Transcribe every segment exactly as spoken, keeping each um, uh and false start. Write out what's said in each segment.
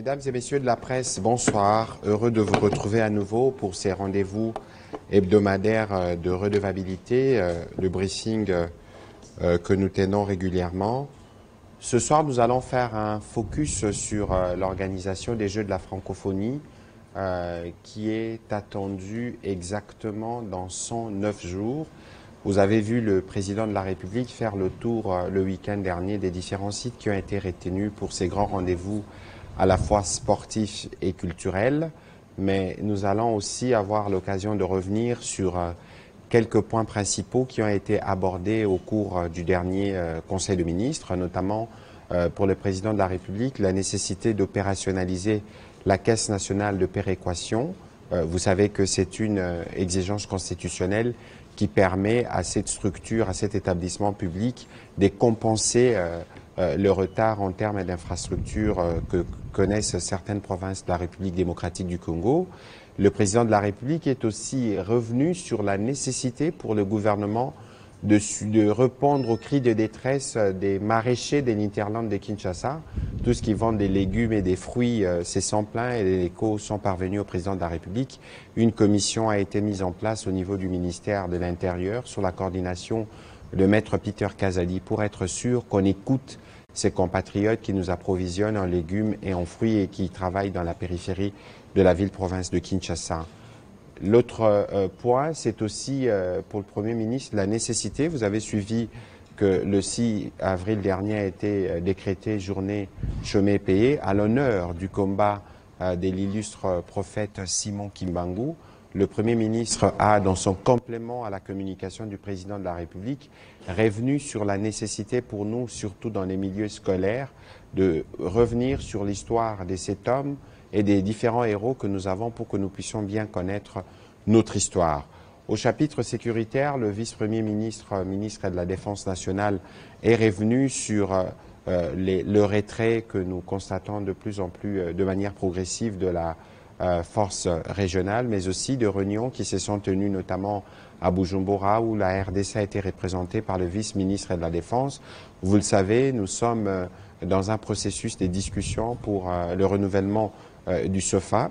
Mesdames et messieurs de la presse, bonsoir. Heureux de vous retrouver à nouveau pour ces rendez-vous hebdomadaires de redevabilité, le briefing que nous tenons régulièrement. Ce soir, nous allons faire un focus sur l'organisation des Jeux de la francophonie euh, qui est attendue exactement dans cent neuf jours. Vous avez vu le président de la République faire le tour euh, le week-end dernier des différents sites qui ont été retenus pour ces grands rendez-vous à la fois sportifs et culturels. Mais nous allons aussi avoir l'occasion de revenir sur euh, quelques points principaux qui ont été abordés au cours euh, du dernier euh, Conseil de ministres, notamment euh, pour le président de la République, la nécessité d'opérationnaliser la Caisse nationale de péréquation. Euh, vous savez que c'est une euh, exigence constitutionnelle qui permet à cette structure, à cet établissement public de compenser euh, euh, le retard en termes d'infrastructures euh, que connaissent certaines provinces de la République démocratique du Congo. Le président de la République est aussi revenu sur la nécessité pour le gouvernement de, de répondre aux cris de détresse des maraîchers des Hinterlands de Kinshasa. Tout ce qui vend des légumes et des fruits, euh, c'est sans plein et les échos sont parvenus au président de la République. Une commission a été mise en place au niveau du ministère de l'Intérieur sous la coordination de maître Peter Kazadi pour être sûr qu'on écoute ces compatriotes qui nous approvisionnent en légumes et en fruits et qui travaillent dans la périphérie de la ville-province de Kinshasa. L'autre euh, point, c'est aussi euh, pour le Premier ministre la nécessité, vous avez suivi que le six avril dernier a été euh, décrété journée chômé payé à l'honneur du combat euh, de l'illustre prophète Simon Kimbangu. Le Premier ministre a, dans son complément à la communication du président de la République, revenu sur la nécessité pour nous, surtout dans les milieux scolaires, de revenir sur l'histoire de cet homme et des différents héros que nous avons pour que nous puissions bien connaître notre histoire. Au chapitre sécuritaire, le vice-premier ministre, ministre de la Défense nationale, est revenu sur euh, les, le retrait que nous constatons de plus en plus euh, de manière progressive de la euh, force régionale, mais aussi de réunions qui se sont tenues notamment à Bujumbura, où la R D C a été représentée par le vice-ministre de la Défense. Vous le savez, nous sommes euh, dans un processus de discussion pour euh, le renouvellement euh, du SOFA,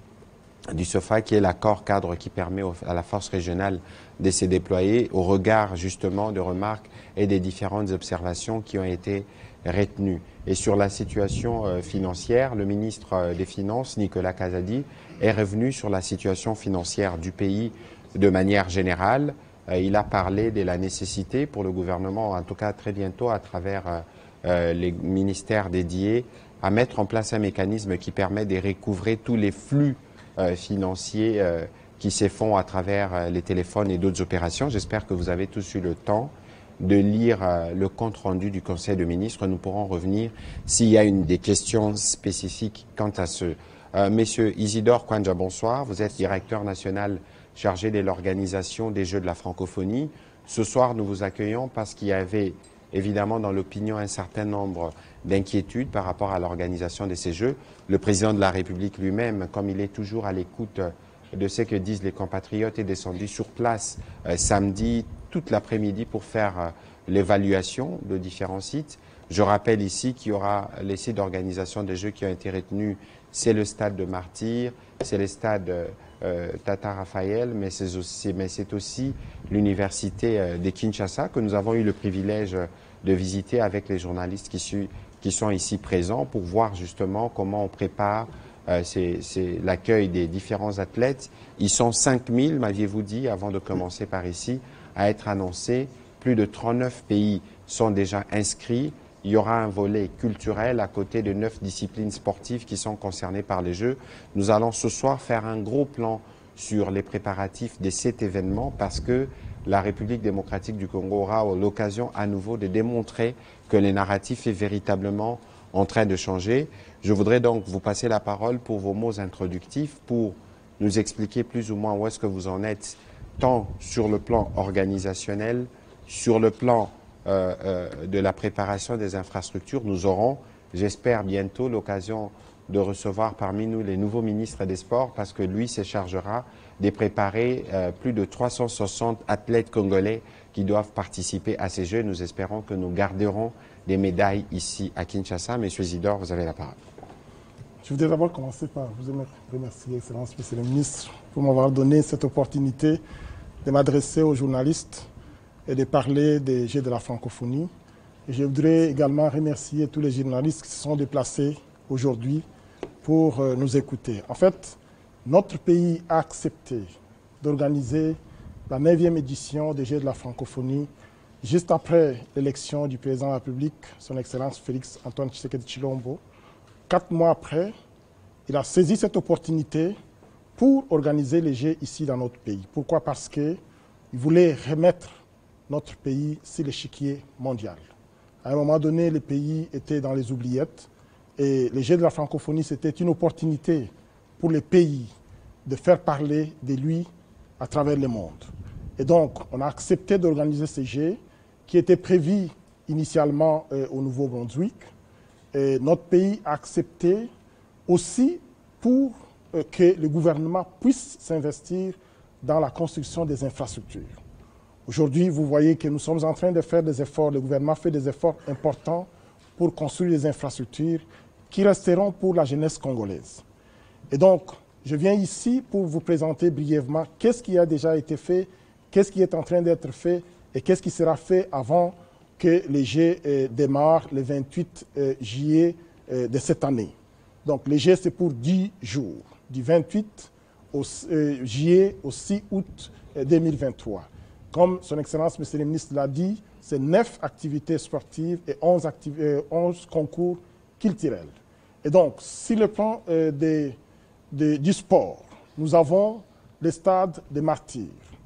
du SOFA qui est l'accord cadre qui permet au, à la force régionale de se déployer au regard justement de remarques et des différentes observations qui ont été retenues. Et sur la situation euh, financière, le ministre euh, des Finances, Nicolas Kazadi, est revenu sur la situation financière du pays de manière générale. Euh, il a parlé de la nécessité pour le gouvernement, en tout cas très bientôt à travers euh, euh, les ministères dédiés, à mettre en place un mécanisme qui permet de recouvrer tous les flux euh, financiers euh, qui se font à travers euh, les téléphones et d'autres opérations. J'espère que vous avez tous eu le temps de lire euh, le compte-rendu du Conseil de ministres. Nous pourrons revenir s'il y a une, des questions spécifiques quant à ce. Euh, Monsieur Isidore Kwanja, bonsoir. Vous êtes directeur national chargé de l'organisation des Jeux de la francophonie. Ce soir, nous vous accueillons parce qu'il y avait évidemment dans l'opinion un certain nombre d'inquiétudes par rapport à l'organisation de ces Jeux. Le président de la République lui-même, comme il est toujours à l'écoute de ce que disent les compatriotes, est descendu sur place euh, samedi toute l'après-midi pour faire euh, l'évaluation de différents sites. Je rappelle ici qu'il y aura les sites d'organisation des Jeux qui ont été retenus. C'est le stade de Martyr, c'est le stade euh, Tata Raphaël, mais c'est aussi, mais c'est aussi l'université euh, de Kinshasa que nous avons eu le privilège de visiter avec les journalistes qui, su, qui sont ici présents pour voir justement comment on prépare euh, c'est, c'est l'accueil des différents athlètes. Ils sont cinq mille, m'aviez-vous dit, avant de commencer par ici, à être annoncés. Plus de trente-neuf pays sont déjà inscrits. Il y aura un volet culturel à côté de neuf disciplines sportives qui sont concernées par les Jeux. Nous allons ce soir faire un gros plan sur les préparatifs de cet événement parce que la République démocratique du Congo aura l'occasion à nouveau de démontrer que le narratif est véritablement en train de changer. Je voudrais donc vous passer la parole pour vos mots introductifs, pour nous expliquer plus ou moins où est-ce que vous en êtes, tant sur le plan organisationnel, sur le plan euh, euh, de la préparation des infrastructures. Nous aurons, j'espère bientôt, l'occasion de recevoir parmi nous les nouveaux ministres des Sports parce que lui se chargera de préparer euh, plus de trois cent soixante athlètes congolais qui doivent participer à ces Jeux. Nous espérons que nous garderons des médailles ici à Kinshasa. Monsieur Isidore, vous avez la parole. Je voudrais d'abord commencer par vous remercier, Excellence, Monsieur le Ministre, pour m'avoir donné cette opportunité de m'adresser aux journalistes et de parler des Jeux de la francophonie. Et je voudrais également remercier tous les journalistes qui se sont déplacés aujourd'hui pour nous écouter. En fait, notre pays a accepté d'organiser la neuvième édition des Jeux de la francophonie juste après l'élection du président de la République, son Excellence Félix Antoine Tshisekedi Tshilombo. Quatre mois après, il a saisi cette opportunité pour organiser les Jeux ici dans notre pays. Pourquoi? Parce qu'il voulait remettre notre pays sur l'échiquier mondial. À un moment donné, le pays était dans les oubliettes et les Jeux de la francophonie, c'était une opportunité pour le pays de faire parler de lui à travers le monde. Et donc, on a accepté d'organiser ces Jeux qui étaient prévus initialement euh, au Nouveau-Brunswick. Et notre pays a accepté aussi pour euh, que le gouvernement puisse s'investir dans la construction des infrastructures. Aujourd'hui, vous voyez que nous sommes en train de faire des efforts, le gouvernement fait des efforts importants pour construire des infrastructures qui resteront pour la jeunesse congolaise. Et donc, je viens ici pour vous présenter brièvement qu'est-ce qui a déjà été fait, qu'est-ce qui est en train d'être fait et qu'est-ce qui sera fait avant que les Jeux euh, démarrent le vingt-huit juillet euh, de cette année. Donc les Jeux, c'est pour dix jours, du vingt-huit au, euh, juillet au six août euh, deux mille vingt-trois. Comme son Excellence, Monsieur le Ministre, l'a dit, c'est neuf activités sportives et onze, activ euh, onze concours culturels. Et donc, sur le plan euh, des, des, du sport, nous avons le stade des Martyrs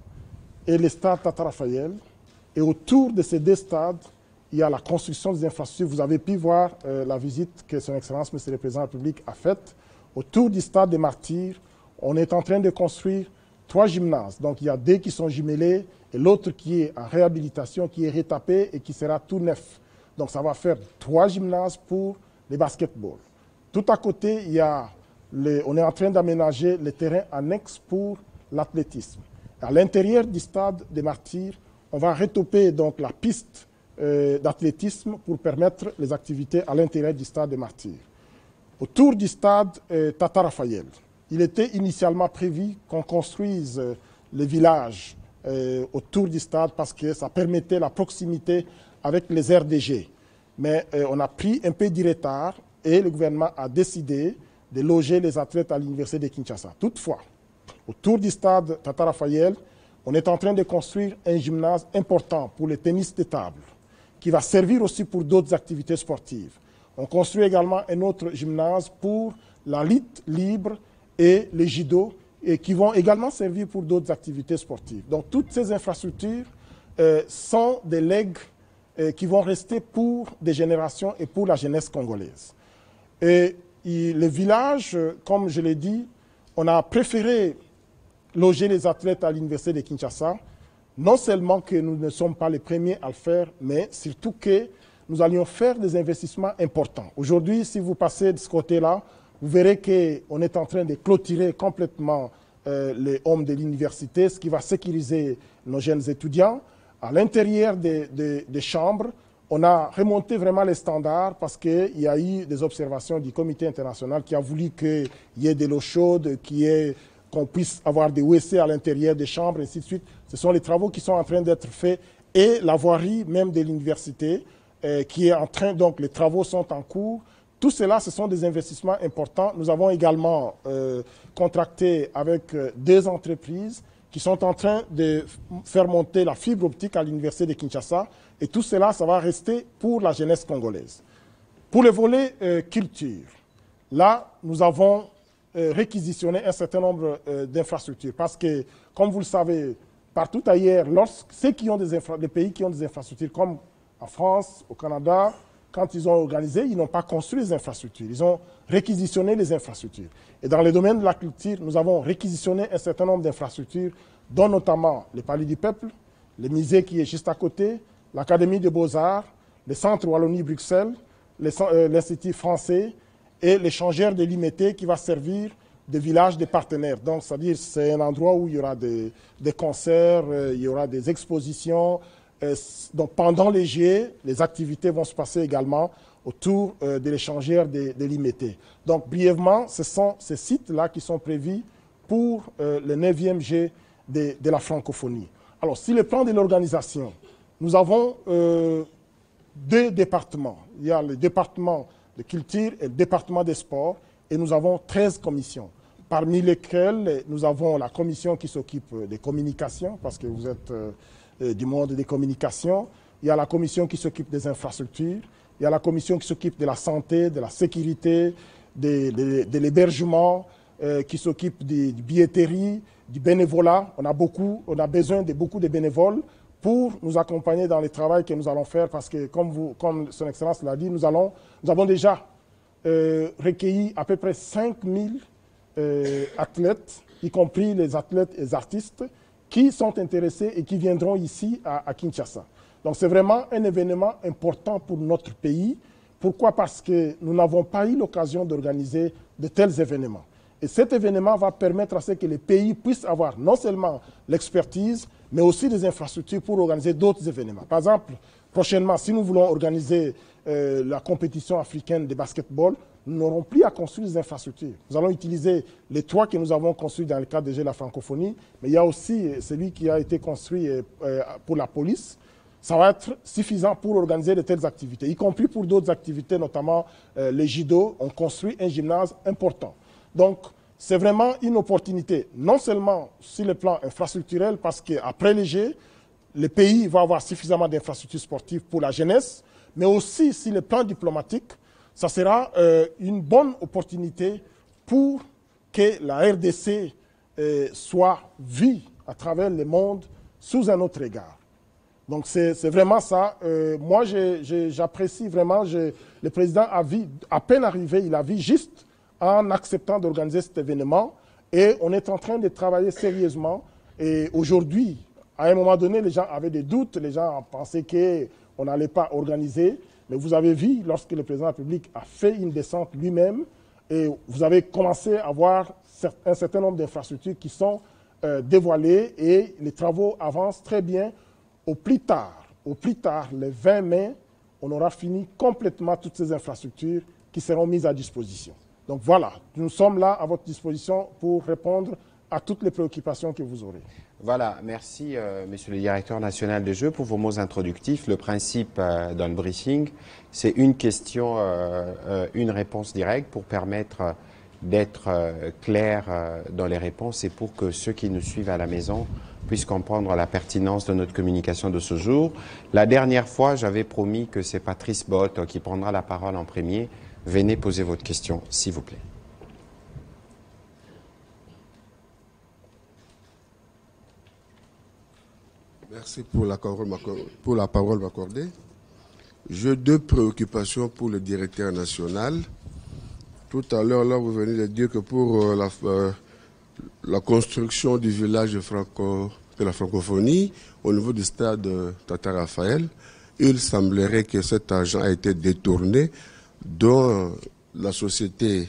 et le stade Tata Raphaël. Et autour de ces deux stades, il y a la construction des infrastructures. Vous avez pu voir euh, la visite que son Excellence, Monsieur le Président de la République, a faite. Autour du stade des Martyrs, on est en train de construire trois gymnases. Donc il y a deux qui sont jumelés et l'autre qui est en réhabilitation, qui est retapé et qui sera tout neuf. Donc ça va faire trois gymnases pour les basketballs. Tout à côté, il y a les, on est en train d'aménager le terrain annexe pour l'athlétisme. À l'intérieur du stade des Martyrs, on va retoper donc la piste euh, d'athlétisme pour permettre les activités à l'intérieur du stade des Martyrs. Autour du stade euh, Tata Raphaël, il était initialement prévu qu'on construise euh, le village euh, autour du stade parce que ça permettait la proximité avec les R D G. Mais euh, on a pris un peu de retard et le gouvernement a décidé de loger les athlètes à l'université de Kinshasa. Toutefois, autour du stade Tata Raphaël, on est en train de construire un gymnase important pour le tennis de table, qui va servir aussi pour d'autres activités sportives. On construit également un autre gymnase pour la lutte libre et le judo, et qui vont également servir pour d'autres activités sportives. Donc toutes ces infrastructures euh, sont des legs euh, qui vont rester pour des générations et pour la jeunesse congolaise. Et, et le village, comme je l'ai dit, on a préféré loger les athlètes à l'université de Kinshasa, non seulement que nous ne sommes pas les premiers à le faire, mais surtout que nous allions faire des investissements importants. Aujourd'hui, si vous passez de ce côté-là, vous verrez qu'on est en train de clôturer complètement euh, les hommes de l'université, ce qui va sécuriser nos jeunes étudiants. À l'intérieur des, des, des chambres, on a remonté vraiment les standards parce qu'il y a eu des observations du comité international qui a voulu qu'il y ait de l'eau chaude, qu'il y ait qu'on puisse avoir des W C à l'intérieur des chambres, et ainsi de suite. Ce sont les travaux qui sont en train d'être faits et la voirie même de l'université euh, qui est en train, donc les travaux sont en cours. Tout cela, ce sont des investissements importants. Nous avons également euh, contracté avec euh, deux entreprises qui sont en train de faire monter la fibre optique à l'université de Kinshasa et tout cela, ça va rester pour la jeunesse congolaise. Pour le volet euh, culture, là, nous avons Euh, réquisitionner un certain nombre euh, d'infrastructures. Parce que, comme vous le savez, partout ailleurs, lorsque ceux qui ont des infra les pays qui ont des infrastructures, comme en France, au Canada, quand ils ont organisé, ils n'ont pas construit les infrastructures. Ils ont réquisitionné les infrastructures. Et dans le domaine de la culture, nous avons réquisitionné un certain nombre d'infrastructures, dont notamment le Palais du Peuple, le musée qui est juste à côté, l'Académie des Beaux-Arts, le Centre Wallonie-Bruxelles, l'Institut français, et l'échangeur de l'I M T qui va servir de village des partenaires. Donc, c'est-à-dire c'est un endroit où il y aura des, des concerts, euh, il y aura des expositions. Euh, donc, pendant les Jeux, les activités vont se passer également autour euh, de l'échangeur de, de l'I M T. Donc, brièvement, ce sont ces sites-là qui sont prévus pour euh, le neuvième G de, de la francophonie. Alors, sur le plan de l'organisation, nous avons euh, deux départements. Il y a le département de culture et le département des sports, et nous avons treize commissions, parmi lesquelles nous avons la commission qui s'occupe des communications, parce que vous êtes euh, du monde des communications. Il y a la commission qui s'occupe des infrastructures, il y a la commission qui s'occupe de la santé, de la sécurité, de, de, de l'hébergement, euh, qui s'occupe de, de billetterie, du bénévolat. On a beaucoup, on a besoin de beaucoup de bénévoles pour nous accompagner dans le travail que nous allons faire, parce que, comme, vous, comme Son Excellence l'a dit, nous, allons, nous avons déjà euh, recueilli à peu près cinq mille euh, athlètes, y compris les athlètes et les artistes, qui sont intéressés et qui viendront ici à, à Kinshasa. Donc c'est vraiment un événement important pour notre pays. Pourquoi? Parce que nous n'avons pas eu l'occasion d'organiser de tels événements. Et cet événement va permettre à ce que les pays puissent avoir non seulement l'expertise, mais aussi des infrastructures pour organiser d'autres événements. Par exemple, prochainement, si nous voulons organiser euh, la compétition africaine de basketball, nous n'aurons plus à construire des infrastructures. Nous allons utiliser les trois que nous avons construits dans le cadre de G de la francophonie, mais il y a aussi celui qui a été construit euh, pour la police. Ça va être suffisant pour organiser de telles activités, y compris pour d'autres activités, notamment euh, les judo. On construit un gymnase important. Donc, c'est vraiment une opportunité, non seulement sur le plan infrastructurel, parce qu'après les Jeux, le pays va avoir suffisamment d'infrastructures sportives pour la jeunesse, mais aussi sur le plan diplomatique, ça sera euh, une bonne opportunité pour que la R D C euh, soit vue à travers le monde sous un autre regard. Donc c'est vraiment ça. Euh, moi, j'apprécie vraiment. Je, le président a vu, à peine arrivé, il a vu juste en acceptant d'organiser cet événement. Et on est en train de travailler sérieusement. Et aujourd'hui, à un moment donné, les gens avaient des doutes. Les gens pensaient qu'on n'allait pas organiser. Mais vous avez vu, lorsque le président de la République a fait une descente lui-même, et vous avez commencé à voir un certain nombre d'infrastructures qui sont euh, dévoilées. Et les travaux avancent très bien. Au plus tard, au plus tard, le vingt mai, on aura fini complètement toutes ces infrastructures qui seront mises à disposition. Donc voilà, nous sommes là à votre disposition pour répondre à toutes les préoccupations que vous aurez. Voilà, merci euh, Monsieur le Directeur national des Jeux pour vos mots introductifs. Le principe euh, dans le briefing, c'est une question, euh, euh, une réponse directe pour permettre euh, d'être euh, clair euh, dans les réponses et pour que ceux qui nous suivent à la maison puissent comprendre la pertinence de notre communication de ce jour. La dernière fois, j'avais promis que c'est Patrice Bott qui prendra la parole en premier. Venez poser votre question, s'il vous plaît. Merci pour la parole m'accordée. J'ai deux préoccupations pour le directeur national. Tout à l'heure, là, vous venez de dire que pour euh, la, euh, la construction du village de, Franco, de la francophonie, au niveau du stade Tata Raphaël, il semblerait que cet argent a été détourné, dont la société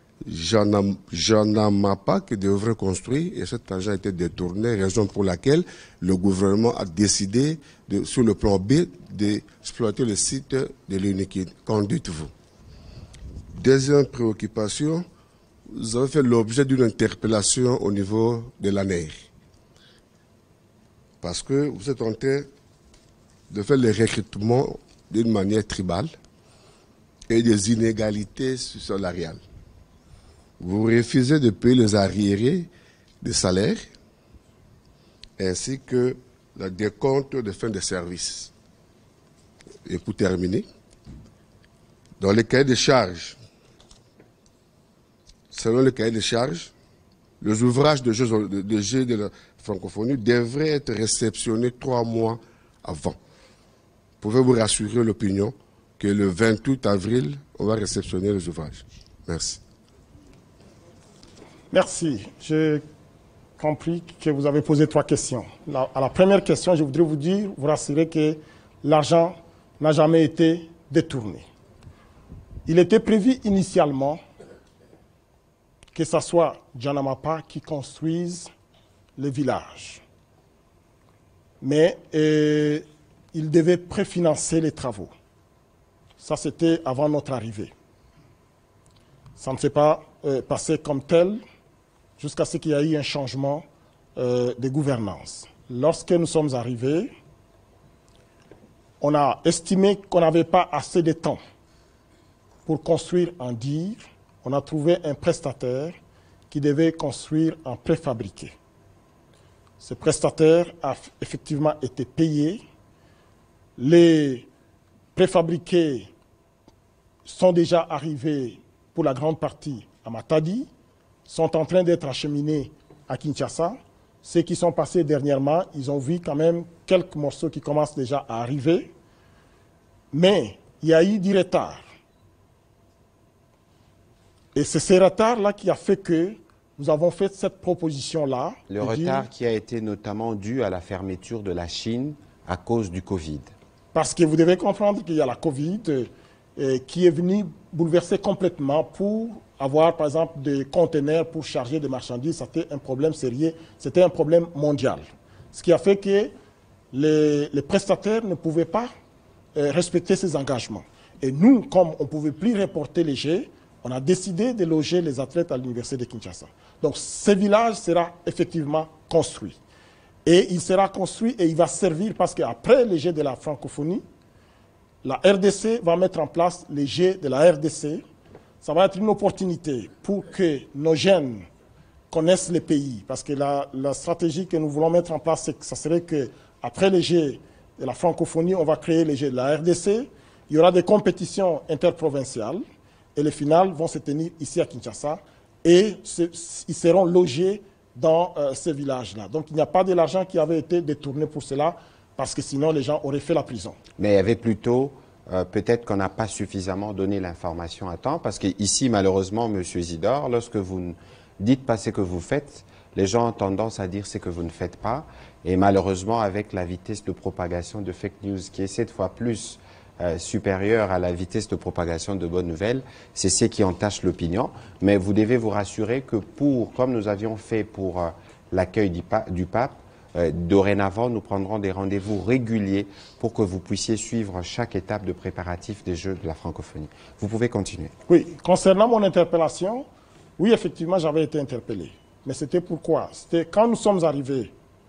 Janamapa qui devrait construire, et cet argent a été détourné, raison pour laquelle le gouvernement a décidé, de, sur le plan B, d'exploiter le site de l'Uniquine. Qu'en dites-vous? Deuxième préoccupation, vous avez fait l'objet d'une interpellation au niveau de l'A N E R. Parce que vous êtes en train de faire le recrutement d'une manière tribale et des inégalités salariales. Vous refusez de payer les arriérés de salaire ainsi que le décompte de fin de service. Et pour terminer, dans les cahiers de charges, selon le cahier de charges, les ouvrages de jeux de, de, jeux de la francophonie devraient être réceptionnés trois mois avant. Pouvez-vous rassurer l'opinion que le vingt-huit avril, on va réceptionner les ouvrages? Merci. Merci. J'ai compris que vous avez posé trois questions. La, à la première question, je voudrais vous dire, vous rassurer que l'argent n'a jamais été détourné. Il était prévu initialement que ce soit Janamapa qui construise le village. Mais euh, il devait préfinancer les travaux. Ça, c'était avant notre arrivée. Ça ne s'est pas euh, passé comme tel jusqu'à ce qu'il y ait eu un changement euh, de gouvernance. Lorsque nous sommes arrivés, on a estimé qu'on n'avait pas assez de temps pour construire en dire. On a trouvé un prestataire qui devait construire en préfabriqué. Ce prestataire a effectivement été payé. Les préfabriqués sont déjà arrivés pour la grande partie à Matadi, sont en train d'être acheminés à Kinshasa. Ceux qui sont passés dernièrement, ils ont vu quand même quelques morceaux qui commencent déjà à arriver. Mais il y a eu du retard. Et c'est ce retard-là qui a fait que nous avons fait cette proposition-là. Le retard qui a été notamment dû à la fermeture de la Chine à cause du Covid. Parce que vous devez comprendre qu'il y a la Covid euh, qui est venue bouleverser complètement pour avoir, par exemple, des conteneurs pour charger des marchandises. C'était un problème sérieux, c'était un problème mondial. Ce qui a fait que les, les prestataires ne pouvaient pas euh, respecter ces engagements. Et nous, comme on ne pouvait plus reporter les jets, on a décidé de loger les athlètes à l'université de Kinshasa. Donc ce village sera effectivement construit. Et il sera construit et il va servir parce qu'après les Jeux de la francophonie, la R D C va mettre en place les Jeux de la R D C. Ça va être une opportunité pour que nos jeunes connaissent les pays. Parce que la, la stratégie que nous voulons mettre en place, c'est que ça serait qu'après les Jeux de la francophonie, on va créer les Jeux de la R D C. Il y aura des compétitions interprovinciales. Et les finales vont se tenir ici à Kinshasa et se, ils seront logés dans euh, ces villages-là. Donc il n'y a pas de l'argent qui avait été détourné pour cela parce que sinon les gens auraient fait la prison. Mais il y avait plutôt, euh, peut-être qu'on n'a pas suffisamment donné l'information à temps parce qu'ici malheureusement, M. Isidore, lorsque vous ne dites pas ce que vous faites, les gens ont tendance à dire ce que vous ne faites pas. Et malheureusement, avec la vitesse de propagation de fake news qui est sept fois plus Euh, supérieure à la vitesse de propagation de bonnes nouvelles, c'est ce qui entache l'opinion. Mais vous devez vous rassurer que pour, comme nous avions fait pour euh, l'accueil du, pa du pape, euh, dorénavant, nous prendrons des rendez-vous réguliers pour que vous puissiez suivre chaque étape de préparatif des Jeux de la francophonie. Vous pouvez continuer. Oui, concernant mon interpellation, oui, effectivement, j'avais été interpellé. Mais c'était pourquoi? C'était quand nous sommes arrivés,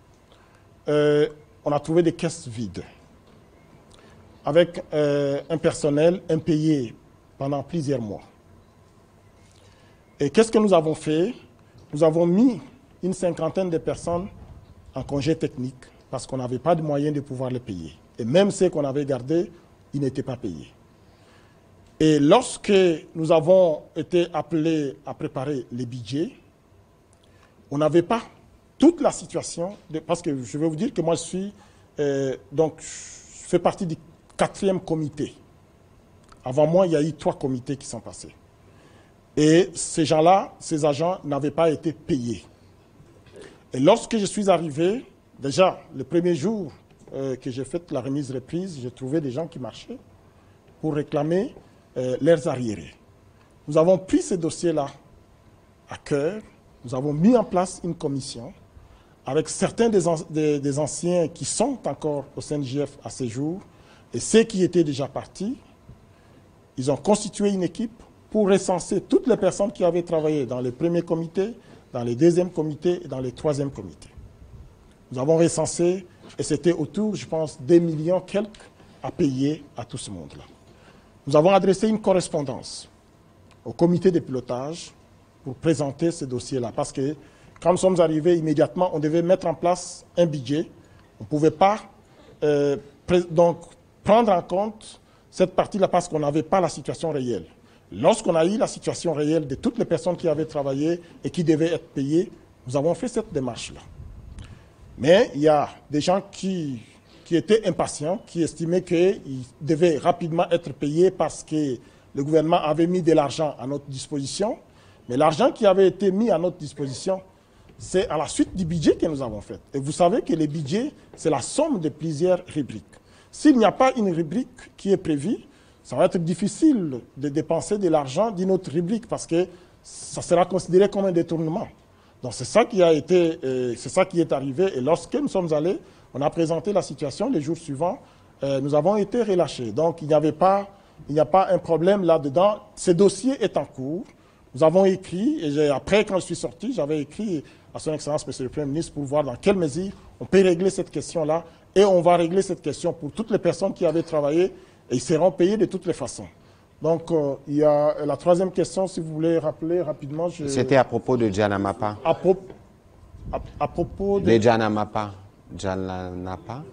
euh, on a trouvé des caisses vides, avec euh, un personnel impayé pendant plusieurs mois. Et qu'est-ce que nous avons fait? Nous avons mis une cinquantaine de personnes en congé technique parce qu'on n'avait pas de moyens de pouvoir les payer. Et même ceux qu'on avait gardés, ils n'étaient pas payés. Et lorsque nous avons été appelés à préparer les budgets, on n'avait pas toute la situation, de, parce que je vais vous dire que moi je suis, euh, donc je fais partie du quatrième comité. Avant moi, il y a eu trois comités qui sont passés. Et ces gens-là, ces agents, n'avaient pas été payés. Et lorsque je suis arrivé, déjà, le premier jour euh, que j'ai fait la remise-reprise, j'ai trouvé des gens qui marchaient pour réclamer euh, leurs arriérés. Nous avons pris ces dossiers-là à cœur. Nous avons mis en place une commission avec certains des, an des, des anciens qui sont encore au C N J F à ce jour. Et ceux qui étaient déjà partis, ils ont constitué une équipe pour recenser toutes les personnes qui avaient travaillé dans les premiers comités, dans les deuxièmes comités et dans les troisièmes comités. Nous avons recensé, et c'était autour, je pense, des millions quelques à payer à tout ce monde-là. Nous avons adressé une correspondance au comité de pilotage pour présenter ce dossier-là. Parce que quand nous sommes arrivés immédiatement, on devait mettre en place un budget. On ne pouvait pas euh, donc, prendre en compte cette partie-là parce qu'on n'avait pas la situation réelle. Lorsqu'on a eu la situation réelle de toutes les personnes qui avaient travaillé et qui devaient être payées, nous avons fait cette démarche-là. Mais il y a des gens qui, qui étaient impatients, qui estimaient qu'ils devaient rapidement être payés parce que le gouvernement avait mis de l'argent à notre disposition. Mais l'argent qui avait été mis à notre disposition, c'est à la suite du budget que nous avons fait. Et vous savez que le budget, c'est la somme de plusieurs rubriques. S'il n'y a pas une rubrique qui est prévue, ça va être difficile de dépenser de l'argent d'une autre rubrique parce que ça sera considéré comme un détournement. Donc c'est ça qui a été, euh, c'est ça qui est arrivé. Et lorsque nous sommes allés, on a présenté la situation. Les jours suivants, euh, nous avons été relâchés. Donc il n'y avait pas Il n'y a pas un problème là-dedans. Ce dossier est en cours. Nous avons écrit, et après, quand je suis sorti, j'avais écrit à son Excellence, Monsieur le Premier ministre, pour voir dans quelle mesure on peut régler cette question-là. Et on va régler cette question pour toutes les personnes qui avaient travaillé, et ils seront payés de toutes les façons. Donc, euh, il y a la troisième question, si vous voulez rappeler rapidement. Je... C'était à propos de Janamapa. À, pro... à, à propos de... Les Janamapa. Janamapa.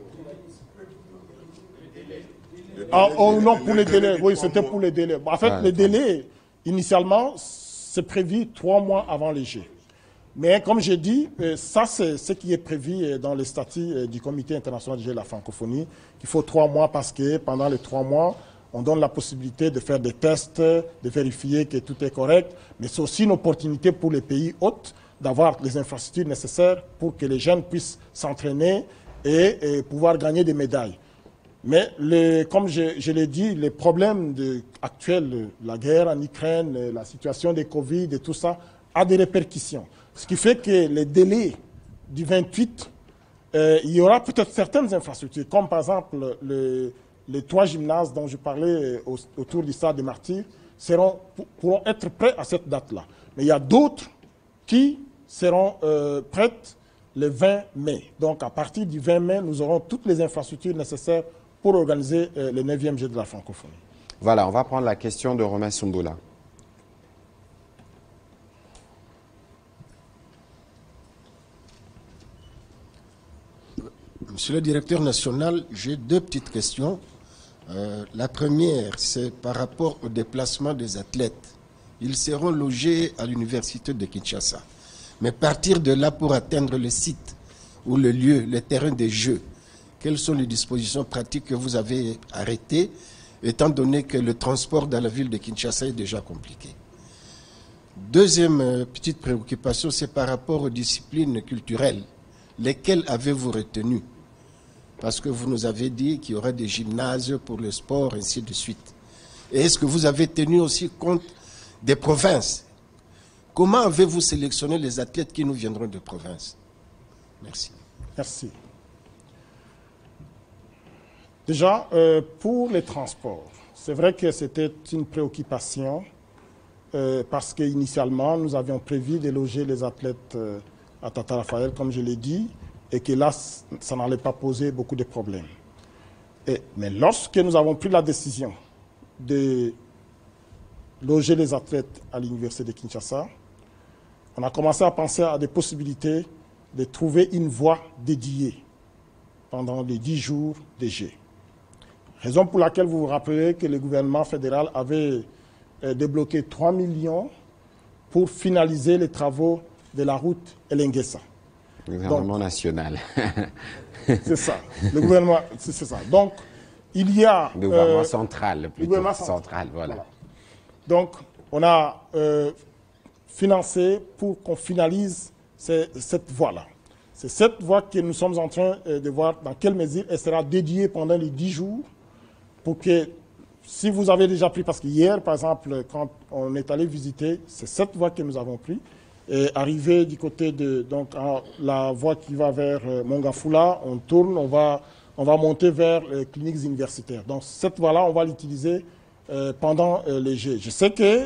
Ah, oh non, pour les délais. Oui, c'était pour les délais. En fait, ouais, les délais, initialement, c'est prévu trois mois avant les Jeux. Mais comme j'ai dit, ça, c'est ce qui est prévu dans les statuts du Comité international des Jeux de la francophonie, qu'il faut trois mois parce que pendant les trois mois, on donne la possibilité de faire des tests, de vérifier que tout est correct, mais c'est aussi une opportunité pour les pays hôtes d'avoir les infrastructures nécessaires pour que les jeunes puissent s'entraîner et, et pouvoir gagner des médailles. Mais les, comme je, je l'ai dit, les problèmes de, actuels, la guerre en Ukraine, la situation des Covid et tout ça, a des répercussions. Ce qui fait que les délais du vingt-huit, euh, il y aura peut-être certaines infrastructures, comme par exemple le, les trois gymnases dont je parlais au, autour du stade des Martyrs, seront, pourront être prêts à cette date-là. Mais il y a d'autres qui seront euh, prêtes le vingt mai. Donc à partir du vingt mai, nous aurons toutes les infrastructures nécessaires pour organiser euh, le neuvième Jeux de la francophonie. Voilà, on va prendre la question de Romain Sumboula. Monsieur le directeur national, j'ai deux petites questions. Euh, la première, c'est par rapport au déplacement des athlètes. Ils seront logés à l'université de Kinshasa. Mais partir de là pour atteindre le site ou le lieu, le terrain des Jeux, quelles sont les dispositions pratiques que vous avez arrêtées, étant donné que le transport dans la ville de Kinshasa est déjà compliqué? Deuxième euh, petite préoccupation, c'est par rapport aux disciplines culturelles. Lesquelles avez-vous retenues? Parce que vous nous avez dit qu'il y aura des gymnases pour le sport, ainsi de suite. Et est-ce que vous avez tenu aussi compte des provinces? Comment avez-vous sélectionné les athlètes qui nous viendront de province? Merci. Merci. Déjà, euh, pour les transports, c'est vrai que c'était une préoccupation euh, parce qu'initialement, nous avions prévu de loger les athlètes euh, à Tata Raphaël, comme je l'ai dit, et que là, ça n'allait pas poser beaucoup de problèmes. Et, mais lorsque nous avons pris la décision de loger les athlètes à l'université de Kinshasa, on a commencé à penser à des possibilités de trouver une voie dédiée pendant les dix jours des Jeux. Raison pour laquelle vous vous rappelez que le gouvernement fédéral avait euh, débloqué trois millions pour finaliser les travaux de la route Elenguessa. Le gouvernement Donc, national. C'est ça. Le gouvernement, c'est ça. Donc, il y a... Le gouvernement euh, central, plutôt. Le gouvernement central, central voilà. voilà. Donc, on a euh, financé pour qu'on finalise ces, cette voie-là. C'est cette voie que nous sommes en train euh, de voir dans quelle mesure elle sera dédiée pendant les dix jours pour que, si vous avez déjà pris, parce qu'hier, par exemple, quand on est allé visiter, c'est cette voie que nous avons prise. Et arrivé du côté de donc, la voie qui va vers euh, Mongafula, on tourne, on va, on va monter vers les cliniques universitaires. Donc cette voie-là, on va l'utiliser euh, pendant euh, les Jeux. Je sais que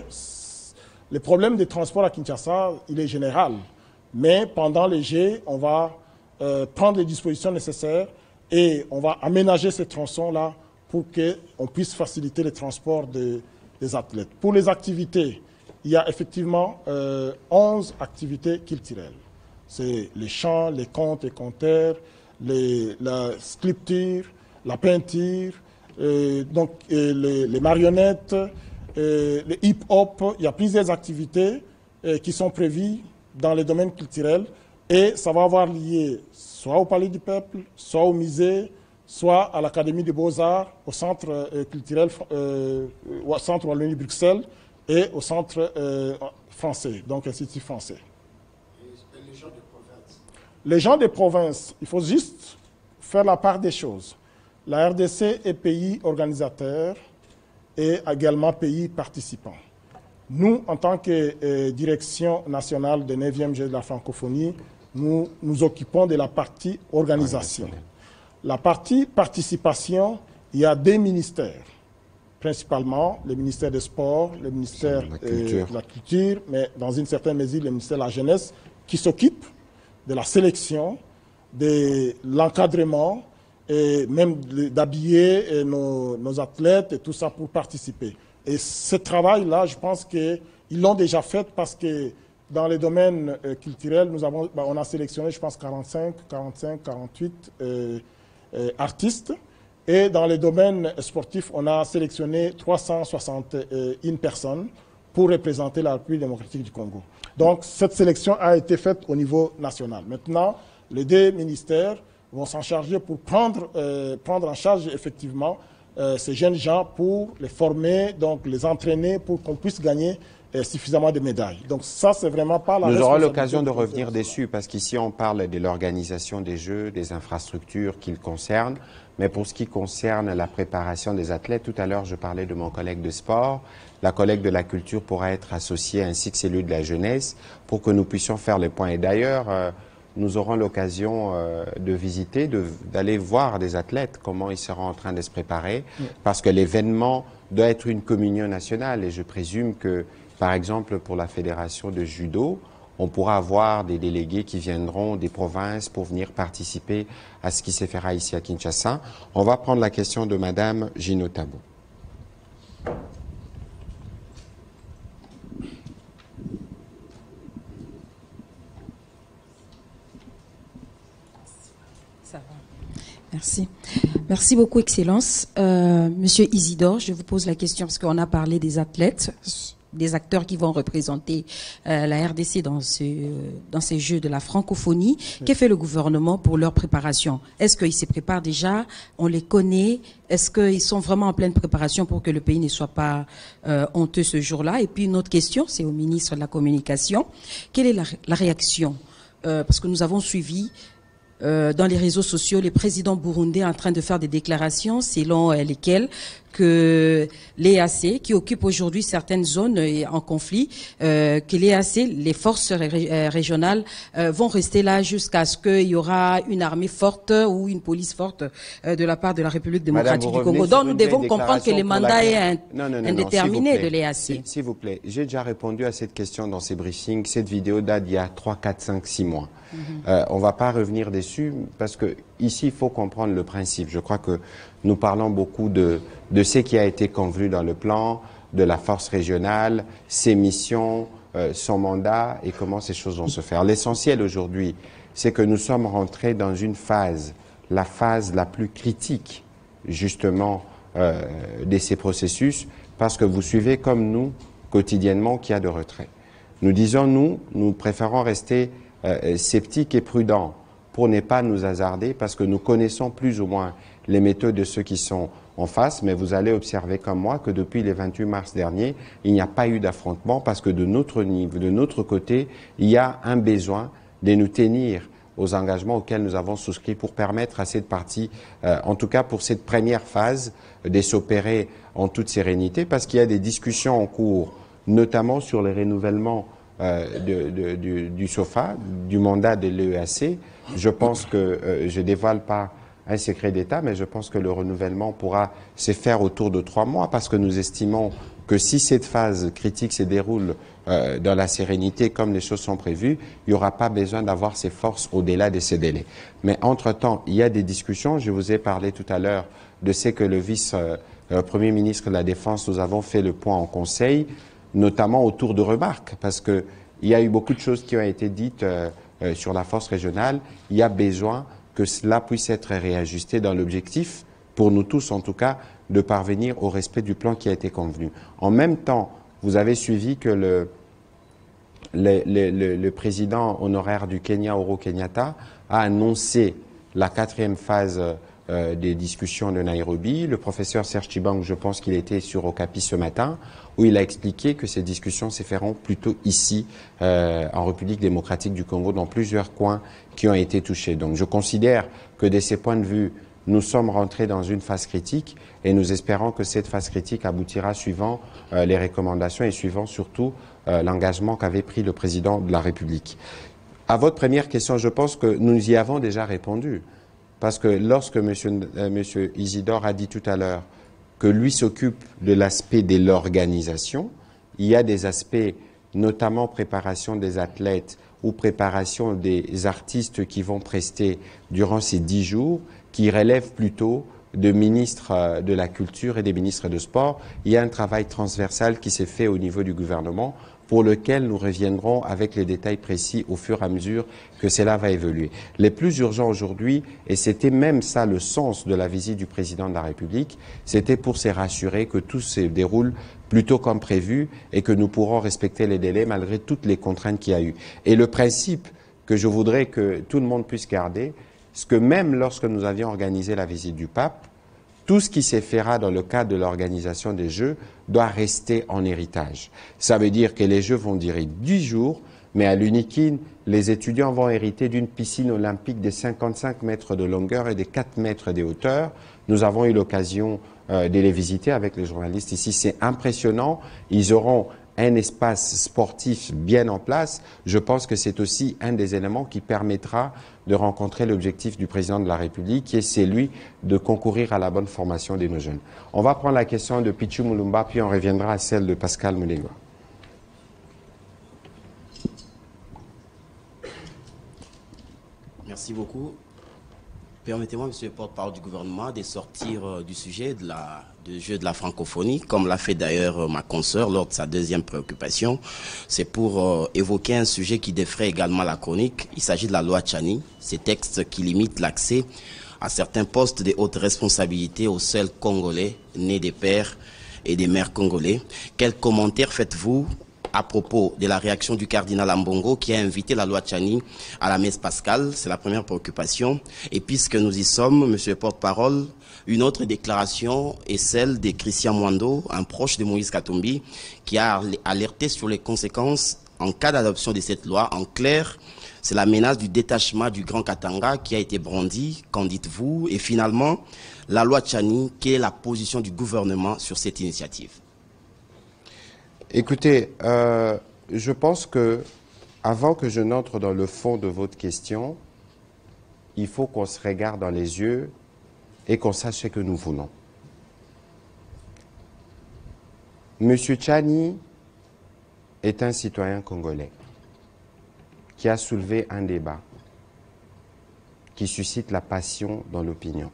le problème des transports à Kinshasa, il est général. Mais pendant les Jeux, on va euh, prendre les dispositions nécessaires et on va aménager ces tronçons-là pour qu'on puisse faciliter le transport de, des athlètes. Pour les activités, il y a effectivement euh, onze activités culturelles. C'est les chants, les contes et conteurs, les, la sculpture, la peinture, euh, donc, et les, les marionnettes, euh, le hip-hop. Il y a plusieurs activités euh, qui sont prévues dans les domaines culturels et ça va avoir lié soit au Palais du Peuple, soit au musée, soit à l'Académie des Beaux-Arts, au Centre euh, culturel, euh, au Centre Wallonie-Bruxelles, et au centre euh, français, donc Institut français. Et les gens des provinces? Les gens des provinces, il faut juste faire la part des choses. La R D C est pays organisateur et également pays participant. Nous, en tant que euh, direction nationale des neuvième Jeux de la francophonie, nous nous occupons de la partie organisation. La partie participation, il y a des ministères. principalement le ministère des Sports, le ministère de la euh, Culture. de la Culture, mais dans une certaine mesure le ministère de la Jeunesse, qui s'occupe de la sélection, de l'encadrement et même d'habiller nos, nos athlètes et tout ça pour participer. Et ce travail-là, je pense qu'ils l'ont déjà fait parce que dans les domaines euh, culturels, nous avons, bah, on a sélectionné, je pense, quarante-cinq, quarante-cinq, quarante-huit euh, euh, artistes. Et dans les domaines sportifs, on a sélectionné trois cent soixante et une personnes pour représenter la République démocratique du Congo. Donc, cette sélection a été faite au niveau national. Maintenant, les deux ministères vont s'en charger pour prendre, euh, prendre en charge effectivement euh, ces jeunes gens pour les former, donc les entraîner pour qu'on puisse gagner euh, suffisamment de médailles. Donc ça, c'est vraiment pas la Nous aurons responsabilité l'occasion de du revenir ministère. dessus parce qu'ici on parle de l'organisation des Jeux, des infrastructures qu'ils concernent. Mais pour ce qui concerne la préparation des athlètes, tout à l'heure je parlais de mon collègue de sport, la collègue de la culture pourra être associée ainsi que celui de la jeunesse pour que nous puissions faire les points. Et d'ailleurs, euh, nous aurons l'occasion euh, de visiter, d'aller voir des athlètes, comment ils seront en train de se préparer, oui. Parce que l'événement doit être une communion nationale et je présume que, par exemple, pour la fédération de judo, on pourra avoir des délégués qui viendront des provinces pour venir participer à ce qui se fera ici à Kinshasa. On va prendre la question de Madame Gino Tabo. Ça va. Merci. Merci beaucoup, Excellence. Euh, Monsieur Isidore, je vous pose la question parce qu'on a parlé des athlètes, des acteurs qui vont représenter euh, la R D C dans, ce, dans ces Jeux de la francophonie. Oui. Qu'est fait le gouvernement pour leur préparation? Est-ce qu'ils se préparent déjà? On les connaît? Est-ce qu'ils sont vraiment en pleine préparation pour que le pays ne soit pas euh, honteux ce jour-là? Et puis une autre question, c'est au ministre de la Communication. Quelle est la, la réaction? euh, Parce que nous avons suivi euh, dans les réseaux sociaux les présidents burundais en train de faire des déclarations selon euh, lesquelles que l'E A C, qui occupe aujourd'hui certaines zones en conflit, euh, que l'E A C, les forces ré euh, régionales, euh, vont rester là jusqu'à ce qu'il y aura une armée forte ou une police forte euh, de la part de la République démocratique Madame, du Congo. Donc nous devons comprendre que le mandat est un, non, non, non, indéterminé non, de l'E A C. S'il vous plaît, j'ai déjà répondu à cette question dans ces briefings. Cette vidéo date d'il y a trois, quatre, cinq, six mois. Mm-hmm. euh, on ne va pas revenir dessus parce que ici, il faut comprendre le principe. Je crois que nous parlons beaucoup de, de ce qui a été convenu dans le plan, de la force régionale, ses missions, euh, son mandat et comment ces choses vont se faire. L'essentiel aujourd'hui, c'est que nous sommes rentrés dans une phase, la phase la plus critique, justement, euh, de ces processus, parce que vous suivez comme nous, quotidiennement, qu'il y a de retrait. Nous disons, nous, nous préférons rester euh, sceptiques et prudents pour ne pas nous hasarder, parce que nous connaissons plus ou moins les méthodes de ceux qui sont en face, mais vous allez observer comme moi que depuis le vingt-huit mars dernier, il n'y a pas eu d'affrontement parce que de notre niveau, de notre côté, il y a un besoin de nous tenir aux engagements auxquels nous avons souscrit pour permettre à cette partie, euh, en tout cas pour cette première phase, de s'opérer en toute sérénité parce qu'il y a des discussions en cours, notamment sur le renouvellement euh, de, de, du, du SOFA, du mandat de l'E A C. Je pense que euh, je dévoile pas un secret d'État, mais je pense que le renouvellement pourra se faire autour de trois mois parce que nous estimons que si cette phase critique se déroule euh, dans la sérénité comme les choses sont prévues, il n'y aura pas besoin d'avoir ces forces au-delà de ces délais. Mais entre-temps, il y a des discussions. Je vous ai parlé tout à l'heure de ce que le vice-premier euh, ministre de la Défense, nous avons fait le point en Conseil, notamment autour de remarques, parce qu'il y a eu beaucoup de choses qui ont été dites euh, euh, sur la force régionale. Il y a besoin que cela puisse être réajusté dans l'objectif, pour nous tous en tout cas, de parvenir au respect du plan qui a été convenu. En même temps, vous avez suivi que le, le, le, le président honoraire du Kenya, Uhuru Kenyatta, a annoncé la quatrième phase euh, des discussions de Nairobi. Le professeur Serge Tshibang, je pense qu'il était sur Okapi ce matin, où il a expliqué que ces discussions se feront plutôt ici, euh, en République démocratique du Congo, dans plusieurs coins qui ont été touchés. Donc je considère que de ces points de vue, nous sommes rentrés dans une phase critique et nous espérons que cette phase critique aboutira suivant euh, les recommandations et suivant surtout euh, l'engagement qu'avait pris le président de la République. À votre première question, je pense que nous y avons déjà répondu. Parce que lorsque monsieur, euh, monsieur Isidore a dit tout à l'heure que lui s'occupe de l'aspect de l'organisation. Il y a des aspects, notamment préparation des athlètes ou préparation des artistes qui vont prester durant ces dix jours, qui relèvent plutôt de ministres de la Culture et des ministres de Sport. Il y a un travail transversal qui s'est fait au niveau du gouvernement pour lequel nous reviendrons avec les détails précis au fur et à mesure que cela va évoluer. Les plus urgents aujourd'hui, et c'était même ça le sens de la visite du président de la République, c'était pour se rassurer que tout se déroule plutôt comme prévu et que nous pourrons respecter les délais malgré toutes les contraintes qu'il y a eu. Et le principe que je voudrais que tout le monde puisse garder, c'est que même lorsque nous avions organisé la visite du pape, tout ce qui se fera dans le cadre de l'organisation des Jeux doit rester en héritage. Ça veut dire que les Jeux vont durer dix jours, mais à l'Unikin, les étudiants vont hériter d'une piscine olympique de cinquante-cinq mètres de longueur et de quatre mètres de hauteur. Nous avons eu l'occasion euh, de les visiter avec les journalistes ici. C'est impressionnant. Ils auront un espace sportif bien en place. Je pense que c'est aussi un des éléments qui permettra de rencontrer l'objectif du président de la République, qui est celui de concourir à la bonne formation de nos jeunes. On va prendre la question de Pichu Mulumba, puis on reviendra à celle de Pascal Mulegwa. Merci beaucoup. Permettez-moi, monsieur le porte-parole du gouvernement, de sortir euh, du sujet de la, du jeu de la francophonie, comme l'a fait d'ailleurs euh, ma consoeur lors de sa deuxième préoccupation. C'est pour euh, évoquer un sujet qui défraie également la chronique. Il s'agit de la loi Tchani, ces textes qui limitent l'accès à certains postes de haute responsabilité aux seuls Congolais nés des pères et des mères congolais. Quel commentaire faites-vous à propos de la réaction du cardinal Ambongo qui a invité la loi Tchani à la messe pascale? C'est la première préoccupation. Et puisque nous y sommes, monsieur le porte-parole, une autre déclaration est celle de Christian Mwando, un proche de Moïse Katumbi, qui a alerté sur les conséquences en cas d'adoption de cette loi. En clair, c'est la menace du détachement du Grand Katanga qui a été brandie. Qu'en dites-vous? Et finalement, la loi Tchani, quelle est la position du gouvernement sur cette initiative? Écoutez, euh, je pense que, avant que je n'entre dans le fond de votre question, il faut qu'on se regarde dans les yeux et qu'on sache ce que nous voulons. Monsieur Tchani est un citoyen congolais qui a soulevé un débat qui suscite la passion dans l'opinion.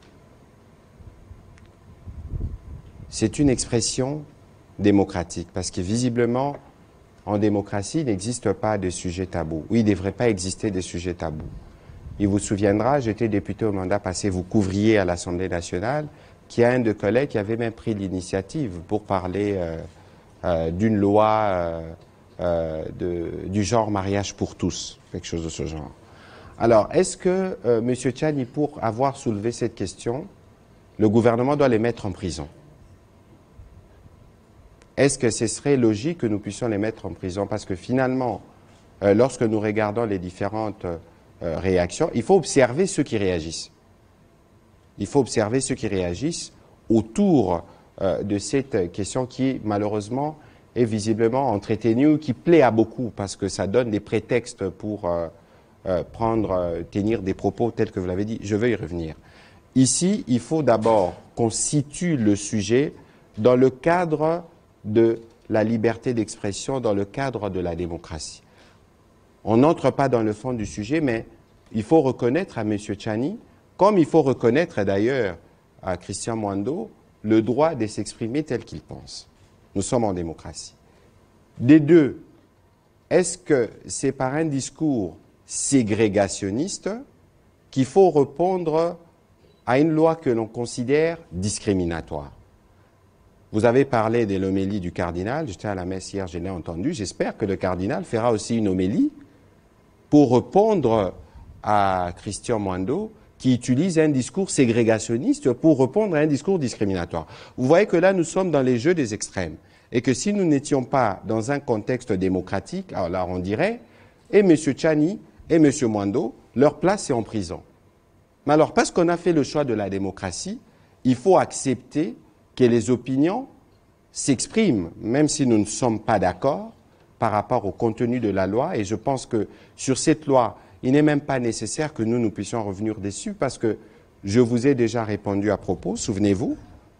C'est une expression démocratique, parce que visiblement, en démocratie, il n'existe pas de sujet tabou. Oui, il ne devrait pas exister de sujets tabous. Il vous souviendra, j'étais député au mandat passé, vous couvriez à l'Assemblée nationale, qu'il y a un de collègues qui avait même pris l'initiative pour parler euh, euh, d'une loi euh, euh, de, du genre mariage pour tous, quelque chose de ce genre. Alors, est-ce que euh, M. Tchani, pour avoir soulevé cette question, le gouvernement doit les mettre en prison? Est-ce que ce serait logique que nous puissions les mettre en prison? Parce que finalement, euh, lorsque nous regardons les différentes euh, réactions, il faut observer ceux qui réagissent. Il faut observer ceux qui réagissent autour euh, de cette question qui, malheureusement, est visiblement entretenue, qui plaît à beaucoup, parce que ça donne des prétextes pour euh, euh, prendre, euh, tenir des propos tels que vous l'avez dit. Je veux y revenir. Ici, il faut d'abord qu'on situe le sujet dans le cadre de la liberté d'expression, dans le cadre de la démocratie. On n'entre pas dans le fond du sujet, mais il faut reconnaître à M. Tchani, comme il faut reconnaître d'ailleurs à Christian Mwando, le droit de s'exprimer tel qu'il pense. Nous sommes en démocratie. Des deux, est-ce que c'est par un discours ségrégationniste qu'il faut répondre à une loi que l'on considère discriminatoire? Vous avez parlé de l'homélie du cardinal. J'étais à la messe hier, je l'ai entendu. J'espère que le cardinal fera aussi une homélie pour répondre à Christian Mwando, qui utilise un discours ségrégationniste pour répondre à un discours discriminatoire. Vous voyez que là, nous sommes dans les jeux des extrêmes. Et que si nous n'étions pas dans un contexte démocratique, alors là, on dirait, et M. Tchani et M. Mwando, leur place est en prison. Mais alors, parce qu'on a fait le choix de la démocratie, il faut accepter que les opinions s'expriment, même si nous ne sommes pas d'accord par rapport au contenu de la loi. Et je pense que sur cette loi, il n'est même pas nécessaire que nous, nous puissions revenir dessus, parce que je vous ai déjà répondu à propos, souvenez-vous,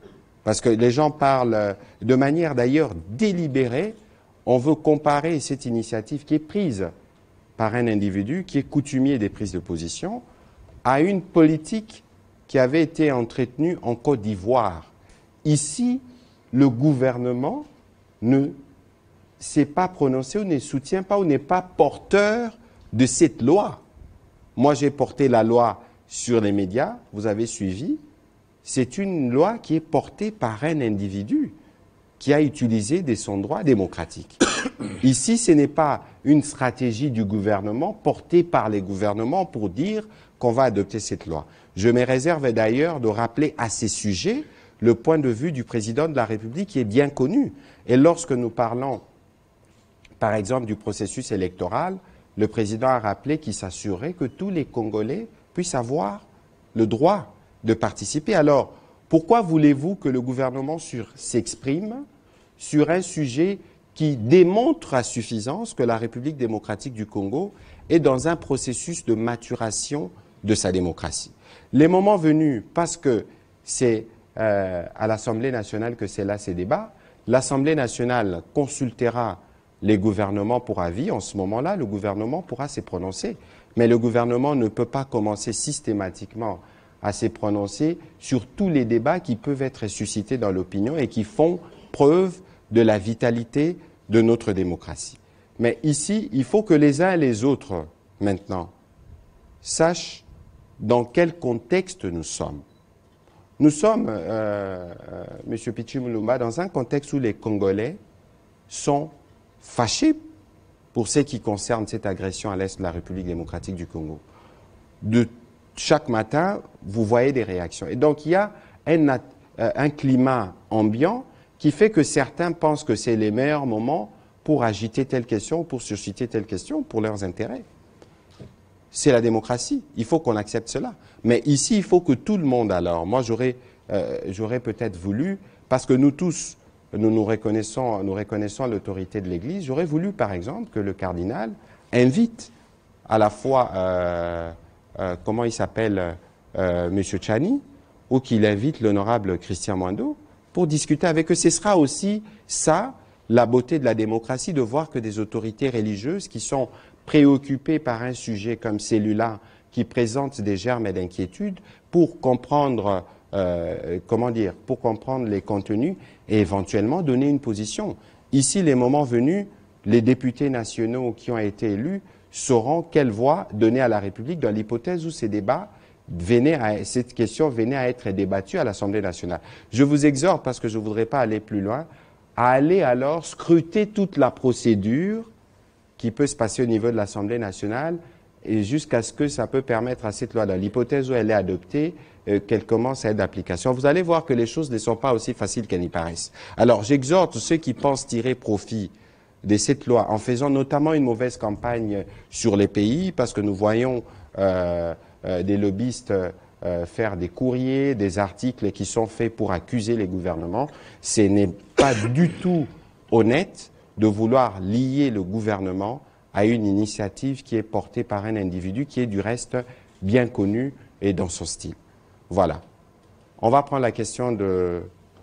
Parce que les gens parlent de manière d'ailleurs délibérée. On veut comparer cette initiative qui est prise par un individu qui est coutumier des prises de position à une politique qui avait été entretenue en Côte d'Ivoire. Ici, le gouvernement ne s'est pas prononcé ou ne soutient pas ou n'est pas porteur de cette loi. Moi, j'ai porté la loi sur les médias, vous avez suivi. C'est une loi qui est portée par un individu qui a utilisé de son droit démocratique. Ici, ce n'est pas une stratégie du gouvernement portée par les gouvernements pour dire qu'on va adopter cette loi. Je me réserve d'ailleurs de rappeler à ces sujets le point de vue du président de la République qui est bien connu. Et lorsque nous parlons, par exemple, du processus électoral, le président a rappelé qu'il s'assurait que tous les Congolais puissent avoir le droit de participer. Alors, pourquoi voulez-vous que le gouvernement s'exprime sur un sujet qui démontre à suffisance que la République démocratique du Congo est dans un processus de maturation de sa démocratie? Les moments venus, parce que c'est euh, à l'Assemblée nationale que c'est là ces débats, l'Assemblée nationale consultera les gouvernements pour avis. En ce moment-là, le gouvernement pourra se prononcer. Mais le gouvernement ne peut pas commencer systématiquement à se prononcer sur tous les débats qui peuvent être suscités dans l'opinion et qui font preuve de la vitalité de notre démocratie. Mais ici, il faut que les uns et les autres, maintenant, sachent dans quel contexte nous sommes. Nous sommes, euh, euh, M. Pichi Moulumba, dans un contexte où les Congolais sont fâchés pour ce qui concerne cette agression à l'est de la République démocratique du Congo. De chaque matin, vous voyez des réactions. Et donc, il y a un, euh, un climat ambiant qui fait que certains pensent que c'est les meilleurs moments pour agiter telle question ou pour susciter telle question pour leurs intérêts. C'est la démocratie. Il faut qu'on accepte cela. Mais ici, il faut que tout le monde, alors, moi, j'aurais euh, j'aurais peut-être voulu, parce que nous tous, nous nous reconnaissons, nous reconnaissons l'autorité de l'Église, j'aurais voulu, par exemple, que le cardinal invite à la fois, euh, euh, comment il s'appelle, euh, M. Tchani, ou qu'il invite l'honorable Christian Mwando pour discuter avec eux. Ce sera aussi ça, la beauté de la démocratie, de voir que des autorités religieuses qui sont préoccupées par un sujet comme celui-là, qui présente des germes d'inquiétude, pour comprendre, euh, comment dire, pour comprendre les contenus et éventuellement donner une position. Ici, les moments venus, les députés nationaux qui ont été élus sauront quelle voix donner à la République dans l'hypothèse où ces débats venaient à, cette question venait à être débattue à l'Assemblée nationale. Je vous exhorte, parce que je ne voudrais pas aller plus loin, à aller alors scruter toute la procédure qui peut se passer au niveau de l'Assemblée nationale et jusqu'à ce que ça peut permettre à cette loi, dans l'hypothèse où elle est adoptée, euh, qu'elle commence à être d'application. Vous allez voir que les choses ne sont pas aussi faciles qu'elles n'y paraissent. Alors j'exhorte ceux qui pensent tirer profit de cette loi en faisant notamment une mauvaise campagne sur les pays, parce que nous voyons euh, euh, des lobbyistes euh, faire des courriers, des articles qui sont faits pour accuser les gouvernements. Ce n'est pas du tout honnête de vouloir lier le gouvernement à une initiative qui est portée par un individu qui est du reste bien connu et dans son style. Voilà. On va prendre la question de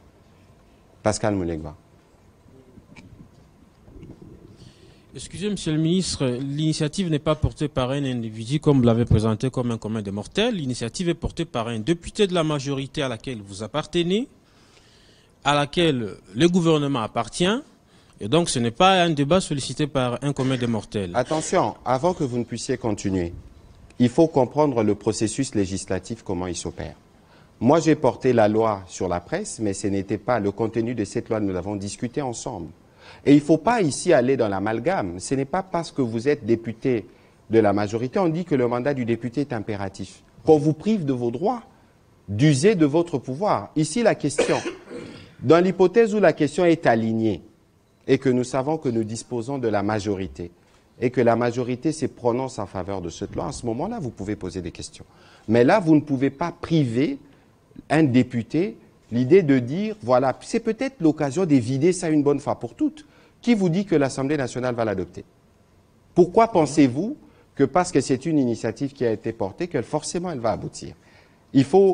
Pascal Moulegba. Excusez, Monsieur le Ministre, l'initiative n'est pas portée par un individu comme vous l'avez présenté comme un commun des mortels. L'initiative est portée par un député de la majorité à laquelle vous appartenez, à laquelle le gouvernement appartient. Et donc, ce n'est pas un débat sollicité par un commun des mortels. Attention, avant que vous ne puissiez continuer, il faut comprendre le processus législatif, comment il s'opère. Moi, j'ai porté la loi sur la presse, mais ce n'était pas le contenu de cette loi, nous l'avons discuté ensemble. Et il ne faut pas ici aller dans l'amalgame. Ce n'est pas parce que vous êtes député de la majorité, on dit que le mandat du député est impératif. Qu'on vous prive de vos droits, d'user de votre pouvoir. Ici, la question, dans l'hypothèse où la question est alignée, et que nous savons que nous disposons de la majorité, et que la majorité se prononce en faveur de cette loi, à ce moment-là, vous pouvez poser des questions. Mais là, vous ne pouvez pas priver un député l'idée de dire, voilà, c'est peut-être l'occasion d'évider ça une bonne fois pour toutes. Qui vous dit que l'Assemblée nationale va l'adopter? Pourquoi pensez-vous que parce que c'est une initiative qui a été portée, que forcément elle va aboutir? Il faut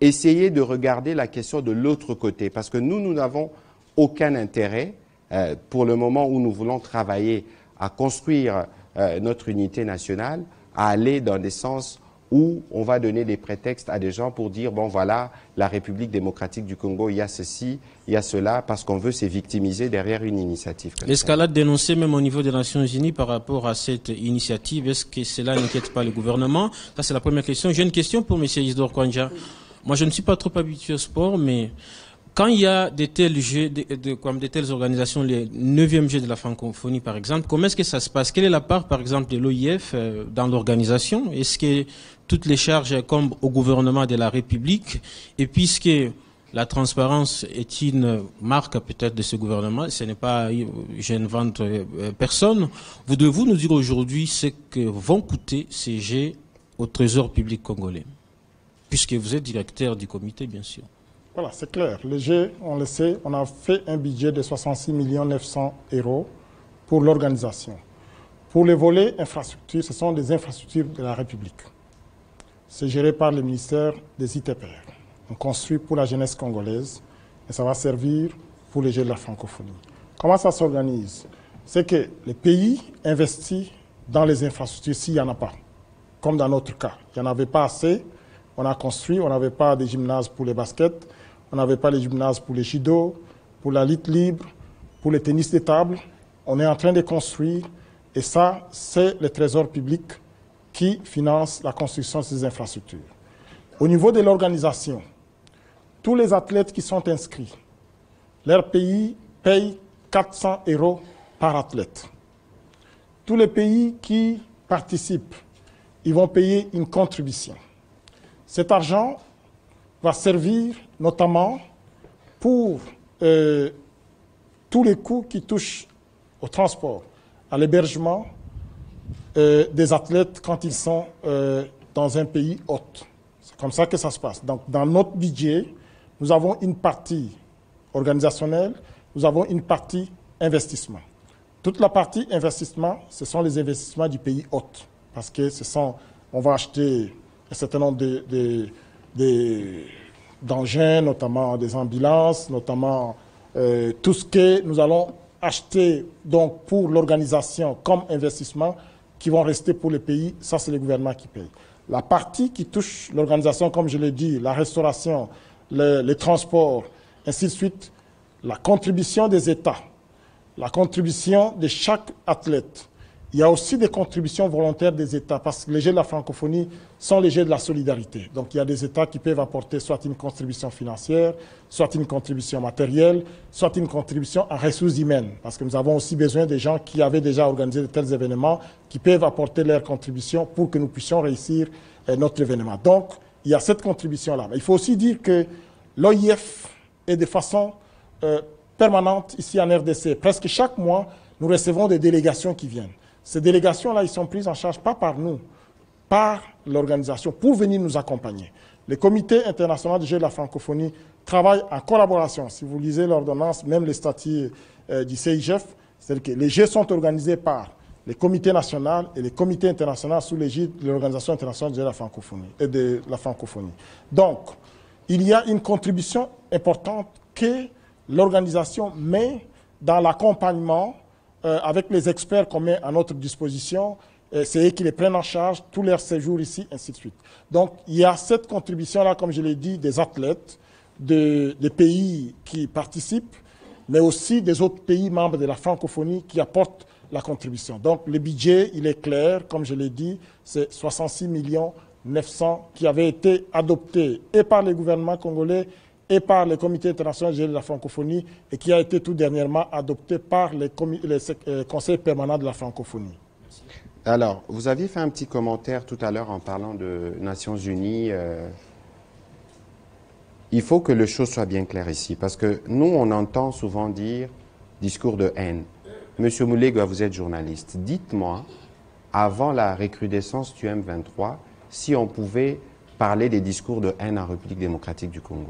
essayer de regarder la question de l'autre côté, parce que nous, nous n'avons aucun intérêt, euh, pour le moment où nous voulons travailler à construire euh, notre unité nationale, à aller dans des sens où on va donner des prétextes à des gens pour dire, bon voilà, la République démocratique du Congo, il y a ceci, il y a cela, parce qu'on veut se victimiser derrière une initiative. L'escalade dénoncée même au niveau des Nations Unies par rapport à cette initiative, est-ce que cela n'inquiète pas le gouvernement? Ça, c'est la première question. J'ai une question pour M. Isidore Kwanja. Moi, je ne suis pas trop habitué au sport, mais quand il y a de tels jeux, de, de, comme de telles organisations, les neuvième Jeux de la francophonie, par exemple, comment est-ce que ça se passe? Quelle est la part, par exemple, de l'O I F euh, dans l'organisation? Est-ce que toutes les charges incombent au gouvernement de la République? Et puisque la transparence est une marque peut-être de ce gouvernement, ce n'est pas, je ne vante euh, personne, voudrez-vous nous dire aujourd'hui ce que vont coûter ces Jeux au Trésor public congolais? Puisque vous êtes directeur du comité, bien sûr. Voilà, c'est clair. Le G, on le sait, on a fait un budget de soixante-six millions neuf cents euros pour l'organisation. Pour les volets infrastructures, ce sont des infrastructures de la République. C'est géré par le ministère des I T P R. On construit pour la jeunesse congolaise et ça va servir pour les Jeux de la francophonie. Comment ça s'organise? C'est que les pays investissent dans les infrastructures s'il n'y en a pas. Comme dans notre cas, il n'y en avait pas assez. On a construit, on n'avait pas de gymnase pour les baskets, on n'avait pas les gymnases pour les judo, pour la lutte libre, pour le tennis de table. On est en train de construire et ça, c'est le Trésor public qui finance la construction de ces infrastructures. Au niveau de l'organisation, tous les athlètes qui sont inscrits, leur pays paye quatre cents euros par athlète. Tous les pays qui participent, ils vont payer une contribution. Cet argent va servir notamment pour euh, tous les coûts qui touchent au transport, à l'hébergement euh, des athlètes quand ils sont euh, dans un pays hôte. C'est comme ça que ça se passe. Donc, dans notre budget, nous avons une partie organisationnelle, nous avons une partie investissement. Toute la partie investissement, ce sont les investissements du pays hôte, parce que ce sont, on va acheter un certain nombre de, de, de, d'engins, notamment des ambulances, notamment euh, tout ce que nous allons acheter donc, pour l'organisation comme investissement qui vont rester pour le pays, ça c'est le gouvernement qui paye. La partie qui touche l'organisation, comme je l'ai dit, la restauration, le, les transports, ainsi de suite, la contribution des États, la contribution de chaque athlète. Il y a aussi des contributions volontaires des États, parce que les Jeux de la francophonie sont les Jeux de la solidarité. Donc il y a des États qui peuvent apporter soit une contribution financière, soit une contribution matérielle, soit une contribution en ressources humaines. Parce que nous avons aussi besoin des gens qui avaient déjà organisé de tels événements, qui peuvent apporter leur contribution pour que nous puissions réussir notre événement. Donc il y a cette contribution-là. Mais il faut aussi dire que l'O I F est de façon euh, permanente ici en R D C. Presque chaque mois, nous recevons des délégations qui viennent. Ces délégations-là, ils sont prises en charge pas par nous, par l'organisation, pour venir nous accompagner. Le Comité international des Jeux de la francophonie travaille en collaboration. Si vous lisez l'ordonnance, même les statuts euh, du C I G F, c'est-à-dire que les Jeux sont organisés par le Comité national et le Comité international sous l'égide de l'Organisation internationale des Jeux de la francophonie et de la francophonie. Donc, il y a une contribution importante que l'organisation met dans l'accompagnement Euh, avec les experts qu'on met à notre disposition, euh, c'est eux qui les prennent en charge, tous leurs séjours ici, ainsi de suite. Donc, il y a cette contribution-là, comme je l'ai dit, des athlètes, de, des pays qui participent, mais aussi des autres pays membres de la francophonie qui apportent la contribution. Donc, le budget, il est clair, comme je l'ai dit, c'est soixante-six millions neuf cents qui avaient été adoptés et par le gouvernement congolais et par le Comité international de la francophonie et qui a été tout dernièrement adopté par les, les euh, conseils permanents de la francophonie. Alors, vous aviez fait un petit commentaire tout à l'heure en parlant de Nations Unies. Euh, il faut que les choses soient bien claires ici, parce que nous, on entend souvent dire discours de haine. Monsieur Moulega, vous êtes journaliste. Dites-moi, avant la recrudescence du M vingt-trois, si on pouvait parler des discours de haine en République démocratique du Congo.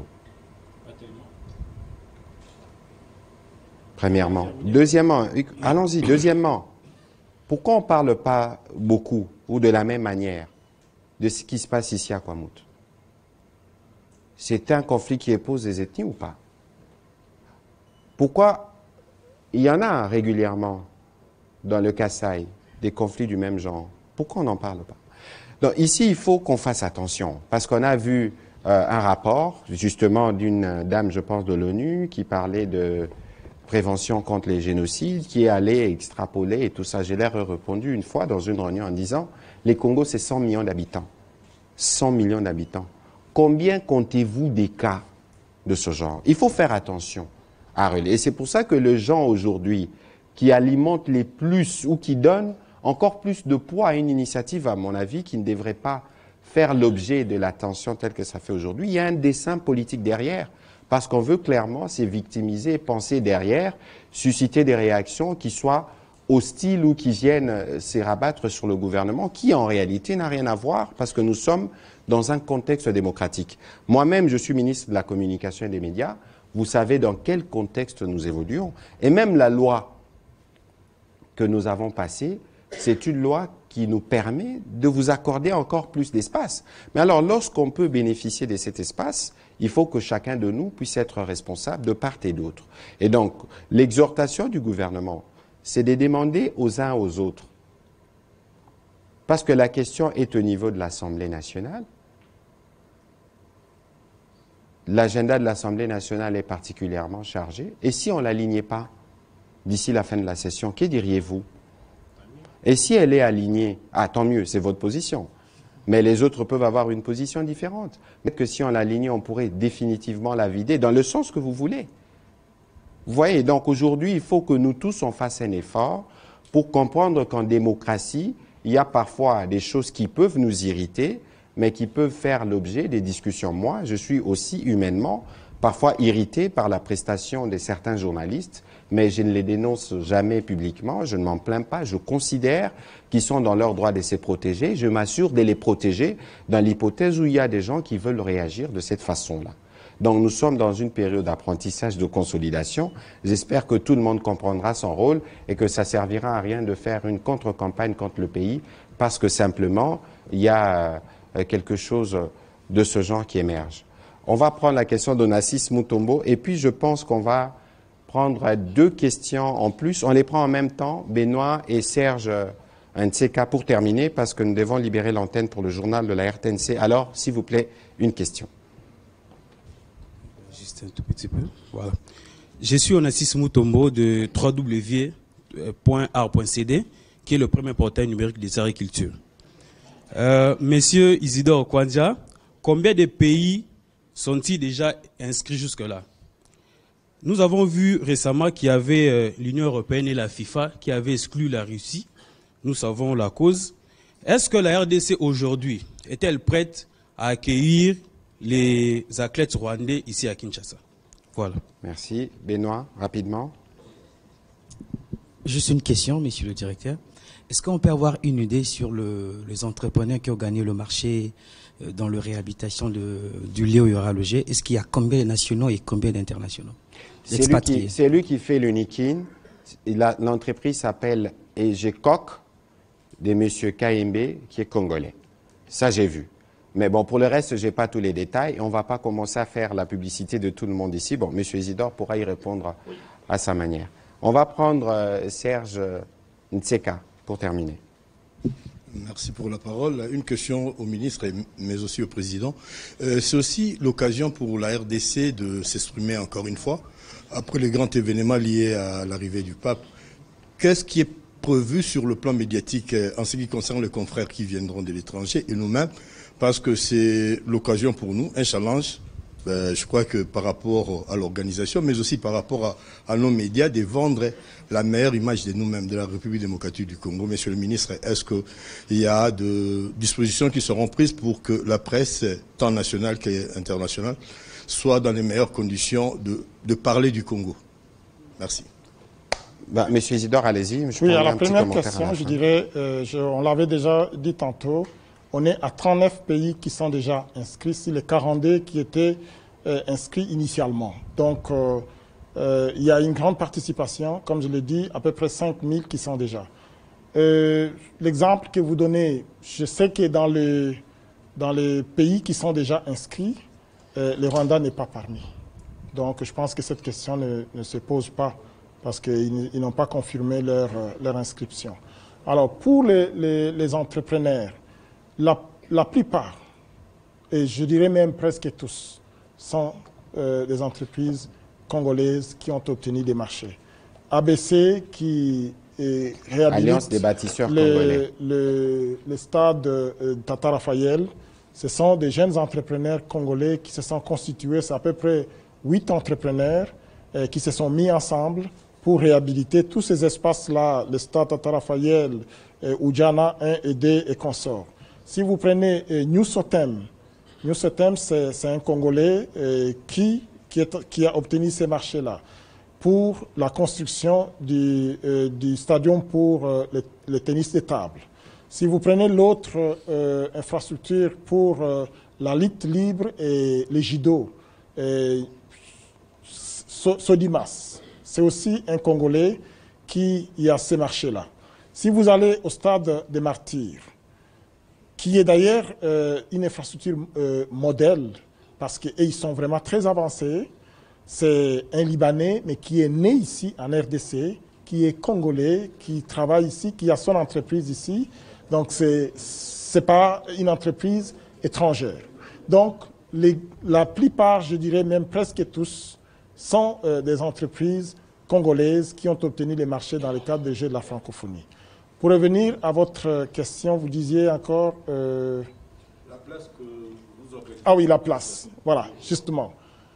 Premièrement. Deuxièmement, allons-y, deuxièmement, pourquoi on ne parle pas beaucoup ou de la même manière de ce qui se passe ici à Kwamouth? c'est un conflit qui oppose les ethnies ou pas? Pourquoi il y en a régulièrement dans le Kasaï des conflits du même genre? Pourquoi on n'en parle pas? Donc ici, il faut qu'on fasse attention, parce qu'on a vu euh, un rapport, justement, d'une dame, je pense, de l'ONU, qui parlait de prévention contre les génocides, qui est allée extrapoler et tout ça. J'ai l'air répondu une fois dans une réunion en disant, les Congos, c'est cent millions d'habitants. cent millions d'habitants. Combien comptez-vous des cas de ce genre? Il faut faire attention à relayer. Et c'est pour ça que les gens aujourd'hui qui alimentent les plus ou qui donnent encore plus de poids à une initiative, à mon avis, qui ne devrait pas faire l'objet de l'attention telle que ça fait aujourd'hui. Il y a un dessein politique derrière, parce qu'on veut clairement se victimiser, penser derrière, susciter des réactions qui soient hostiles ou qui viennent se rabattre sur le gouvernement, qui en réalité n'a rien à voir, parce que nous sommes dans un contexte démocratique. Moi-même, je suis ministre de la Communication et des Médias. Vous savez dans quel contexte nous évoluons. Et même la loi que nous avons passée, c'est une loi qui nous permet de vous accorder encore plus d'espace. Mais alors, lorsqu'on peut bénéficier de cet espace, il faut que chacun de nous puisse être responsable de part et d'autre. Et donc, l'exhortation du gouvernement, c'est de demander aux uns aux autres, parce que la question est au niveau de l'Assemblée nationale. L'agenda de l'Assemblée nationale est particulièrement chargé. Et si on ne l'alignait pas d'ici la fin de la session, que diriez-vous? Et si elle est alignée, ah tant mieux, c'est votre position. Mais les autres peuvent avoir une position différente. Peut-être que si on l'alignait, on pourrait définitivement la vider dans le sens que vous voulez. Vous voyez, donc aujourd'hui, il faut que nous tous on fasse un effort pour comprendre qu'en démocratie, il y a parfois des choses qui peuvent nous irriter, mais qui peuvent faire l'objet des discussions. Moi, je suis aussi humainement parfois irrité par la prestation de certains journalistes, mais je ne les dénonce jamais publiquement, je ne m'en plains pas, je considère qu'ils sont dans leur droit de se protéger, je m'assure de les protéger dans l'hypothèse où il y a des gens qui veulent réagir de cette façon-là. Donc nous sommes dans une période d'apprentissage, de consolidation. J'espère que tout le monde comprendra son rôle et que ça servira à rien de faire une contre-campagne contre le pays parce que simplement il y a quelque chose de ce genre qui émerge. On va prendre la question d'Onassis Mutombo et puis je pense qu'on va prendre deux questions en plus. On les prend en même temps, Benoît et Serge, un de ces cas pour terminer parce que nous devons libérer l'antenne pour le journal de la R T N C. Alors, s'il vous plaît, une question. Juste un tout petit peu. Voilà. Je suis Onassis Mutombo de w w w point art point c d qui est le premier portail numérique des agricultures. Euh, Monsieur Isidore Kwanja, combien de pays sont-ils déjà inscrits jusque-là? Nous avons vu récemment qu'il y avait euh, l'Union européenne et la FIFA qui avaient exclu la Russie. Nous savons la cause. Est-ce que la R D C aujourd'hui est-elle prête à accueillir les athlètes rwandais ici à Kinshasa? Voilà. Merci. Benoît, rapidement. Juste une question, monsieur le directeur. Est-ce qu'on peut avoir une idée sur le, les entrepreneurs qui ont gagné le marché euh, dans la réhabilitation de, du lieu où il y aura logé? Est-ce qu'il y a combien de nationaux et combien d'internationaux? C'est lui, qui, c'est lui qui fait l'Unikin. L'entreprise s'appelle Egecoc de M. Kaembe, qui est congolais. Ça, j'ai vu. Mais bon, pour le reste, je n'ai pas tous les détails. On ne va pas commencer à faire la publicité de tout le monde ici. Bon, M. Isidore pourra y répondre à sa manière. On va prendre euh, Serge Ntseka pour terminer. Merci pour la parole. Une question au ministre, mais aussi au président. Euh, c'est aussi l'occasion pour la R D C de s'exprimer encore une fois. Après les grands événements liés à l'arrivée du pape, qu'est-ce qui est prévu sur le plan médiatique en ce qui concerne les confrères qui viendront de l'étranger et nous-mêmes? Parce que c'est l'occasion pour nous, un challenge, ben, je crois que par rapport à l'organisation, mais aussi par rapport à, à nos médias, de vendre la meilleure image de nous-mêmes, de la République démocratique du Congo. Monsieur le ministre, est-ce qu'il y a des dispositions qui seront prises pour que la presse, tant nationale qu'internationale, soit dans les meilleures conditions de, de parler du Congo? Merci. Ben, Monsieur Isidore, allez-y. Oui, à la première question, je dirais, euh, je, on l'avait déjà dit tantôt, on est à trente-neuf pays qui sont déjà inscrits sur les quarante-deux qui étaient euh, inscrits initialement. Donc, euh, euh, il y a une grande participation, comme je l'ai dit, à peu près cinq mille qui sont déjà. Euh, L'exemple que vous donnez, je sais que dans les, dans les pays qui sont déjà inscrits, euh, le Rwanda n'est pas parmi. Donc je pense que cette question ne, ne se pose pas parce qu'ils n'ont pas confirmé leur, leur inscription. Alors pour les, les, les entrepreneurs, la, la plupart, et je dirais même presque tous, sont euh, des entreprises congolaises qui ont obtenu des marchés. A B C qui est réhabilite Alliance des bâtisseurs le, congolais. Le, le stade euh, Tata Raphaël, ce sont des jeunes entrepreneurs congolais qui se sont constitués, c'est à peu près huit entrepreneurs euh, qui se sont mis ensemble pour réhabiliter tous ces espaces-là, le stade Tata Raphaël, euh, Oudjana un et deux et consorts. Si vous prenez euh, New Sotem, New Sotem c'est un Congolais euh, qui, qui, est, qui a obtenu ces marchés-là pour la construction du, euh, du stadium pour euh, le, le tennis de table. Si vous prenez l'autre euh, infrastructure pour euh, la lutte libre et les judo, et Sodimas, c'est aussi un Congolais qui y a ces marchés-là. Si vous allez au stade des Martyrs, qui est d'ailleurs euh, une infrastructure euh, modèle, parce qu'ils sont vraiment très avancés, c'est un Libanais, mais qui est né ici en R D C, qui est Congolais, qui travaille ici, qui a son entreprise ici. Donc, ce n'est pas une entreprise étrangère. Donc, les, la plupart, je dirais même presque tous, sont euh, des entreprises congolaises qui ont obtenu les marchés dans le cadre des Jeux de la francophonie. Pour revenir à votre question, vous disiez encore... Euh... La place que vous organisez. Ah oui, la place. Voilà, justement.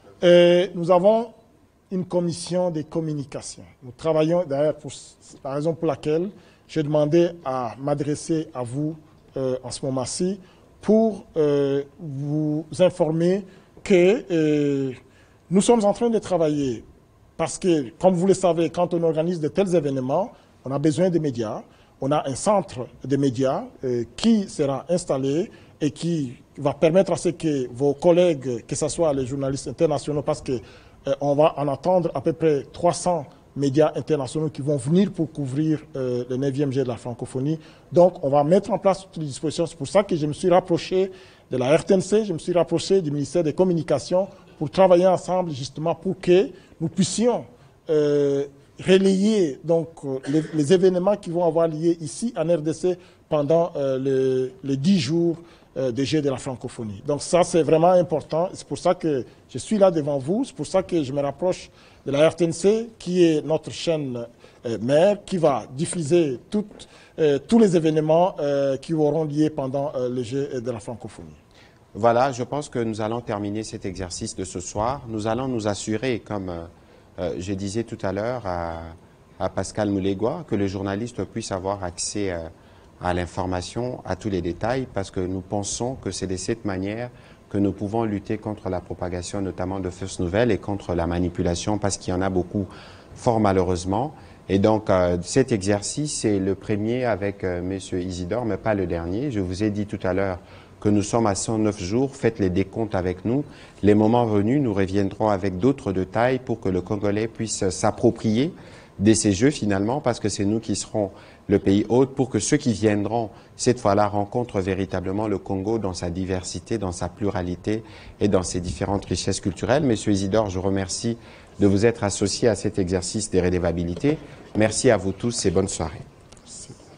Et nous avons une commission de communication. Nous travaillons d'ailleurs pour la raison pour laquelle j'ai demandé à m'adresser à vous euh, en ce moment-ci pour euh, vous informer que euh, nous sommes en train de travailler parce que, comme vous le savez, quand on organise de tels événements, on a besoin de médias. On a un centre de médias euh, qui sera installé et qui va permettre à ce que vos collègues, que ce soit les journalistes internationaux, parce qu'on euh, va en attendre à peu près trois cents médias internationaux qui vont venir pour couvrir euh, le neuvième J de la francophonie. Donc, on va mettre en place toutes les dispositions. C'est pour ça que je me suis rapproché de la R T N C, je me suis rapproché du ministère des Communications pour travailler ensemble justement pour que nous puissions euh, relayer donc, les, les événements qui vont avoir lieu ici en R D C pendant euh, les, les dix jours euh, des Jeux de la francophonie. Donc ça, c'est vraiment important. C'est pour ça que je suis là devant vous. C'est pour ça que je me rapproche de la R T N C, qui est notre chaîne euh, mère, qui va diffuser toutes, euh, tous les événements euh, qui auront lieu pendant euh, les Jeux de la francophonie. Voilà, je pense que nous allons terminer cet exercice de ce soir. Nous allons nous assurer, comme euh, euh, je disais tout à l'heure à, à Pascal Moulegua, que les journalistes puissent avoir accès euh, à l'information, à tous les détails, parce que nous pensons que c'est de cette manière que nous pouvons lutter contre la propagation notamment de fausses nouvelles et contre la manipulation, parce qu'il y en a beaucoup, fort malheureusement. Et donc, euh, cet exercice, c'est le premier avec euh, M. Isidore, mais pas le dernier. Je vous ai dit tout à l'heure que nous sommes à cent neuf jours. Faites les décomptes avec nous. Les moments venus, nous reviendrons avec d'autres détails pour que le Congolais puisse s'approprier de ces Jeux finalement, parce que c'est nous qui serons le pays hôte, pour que ceux qui viendront cette fois-là rencontrent véritablement le Congo dans sa diversité, dans sa pluralité et dans ses différentes richesses culturelles. Monsieur Isidore, je remercie de vous être associé à cet exercice des redevabilités. Merci à vous tous et bonne soirée.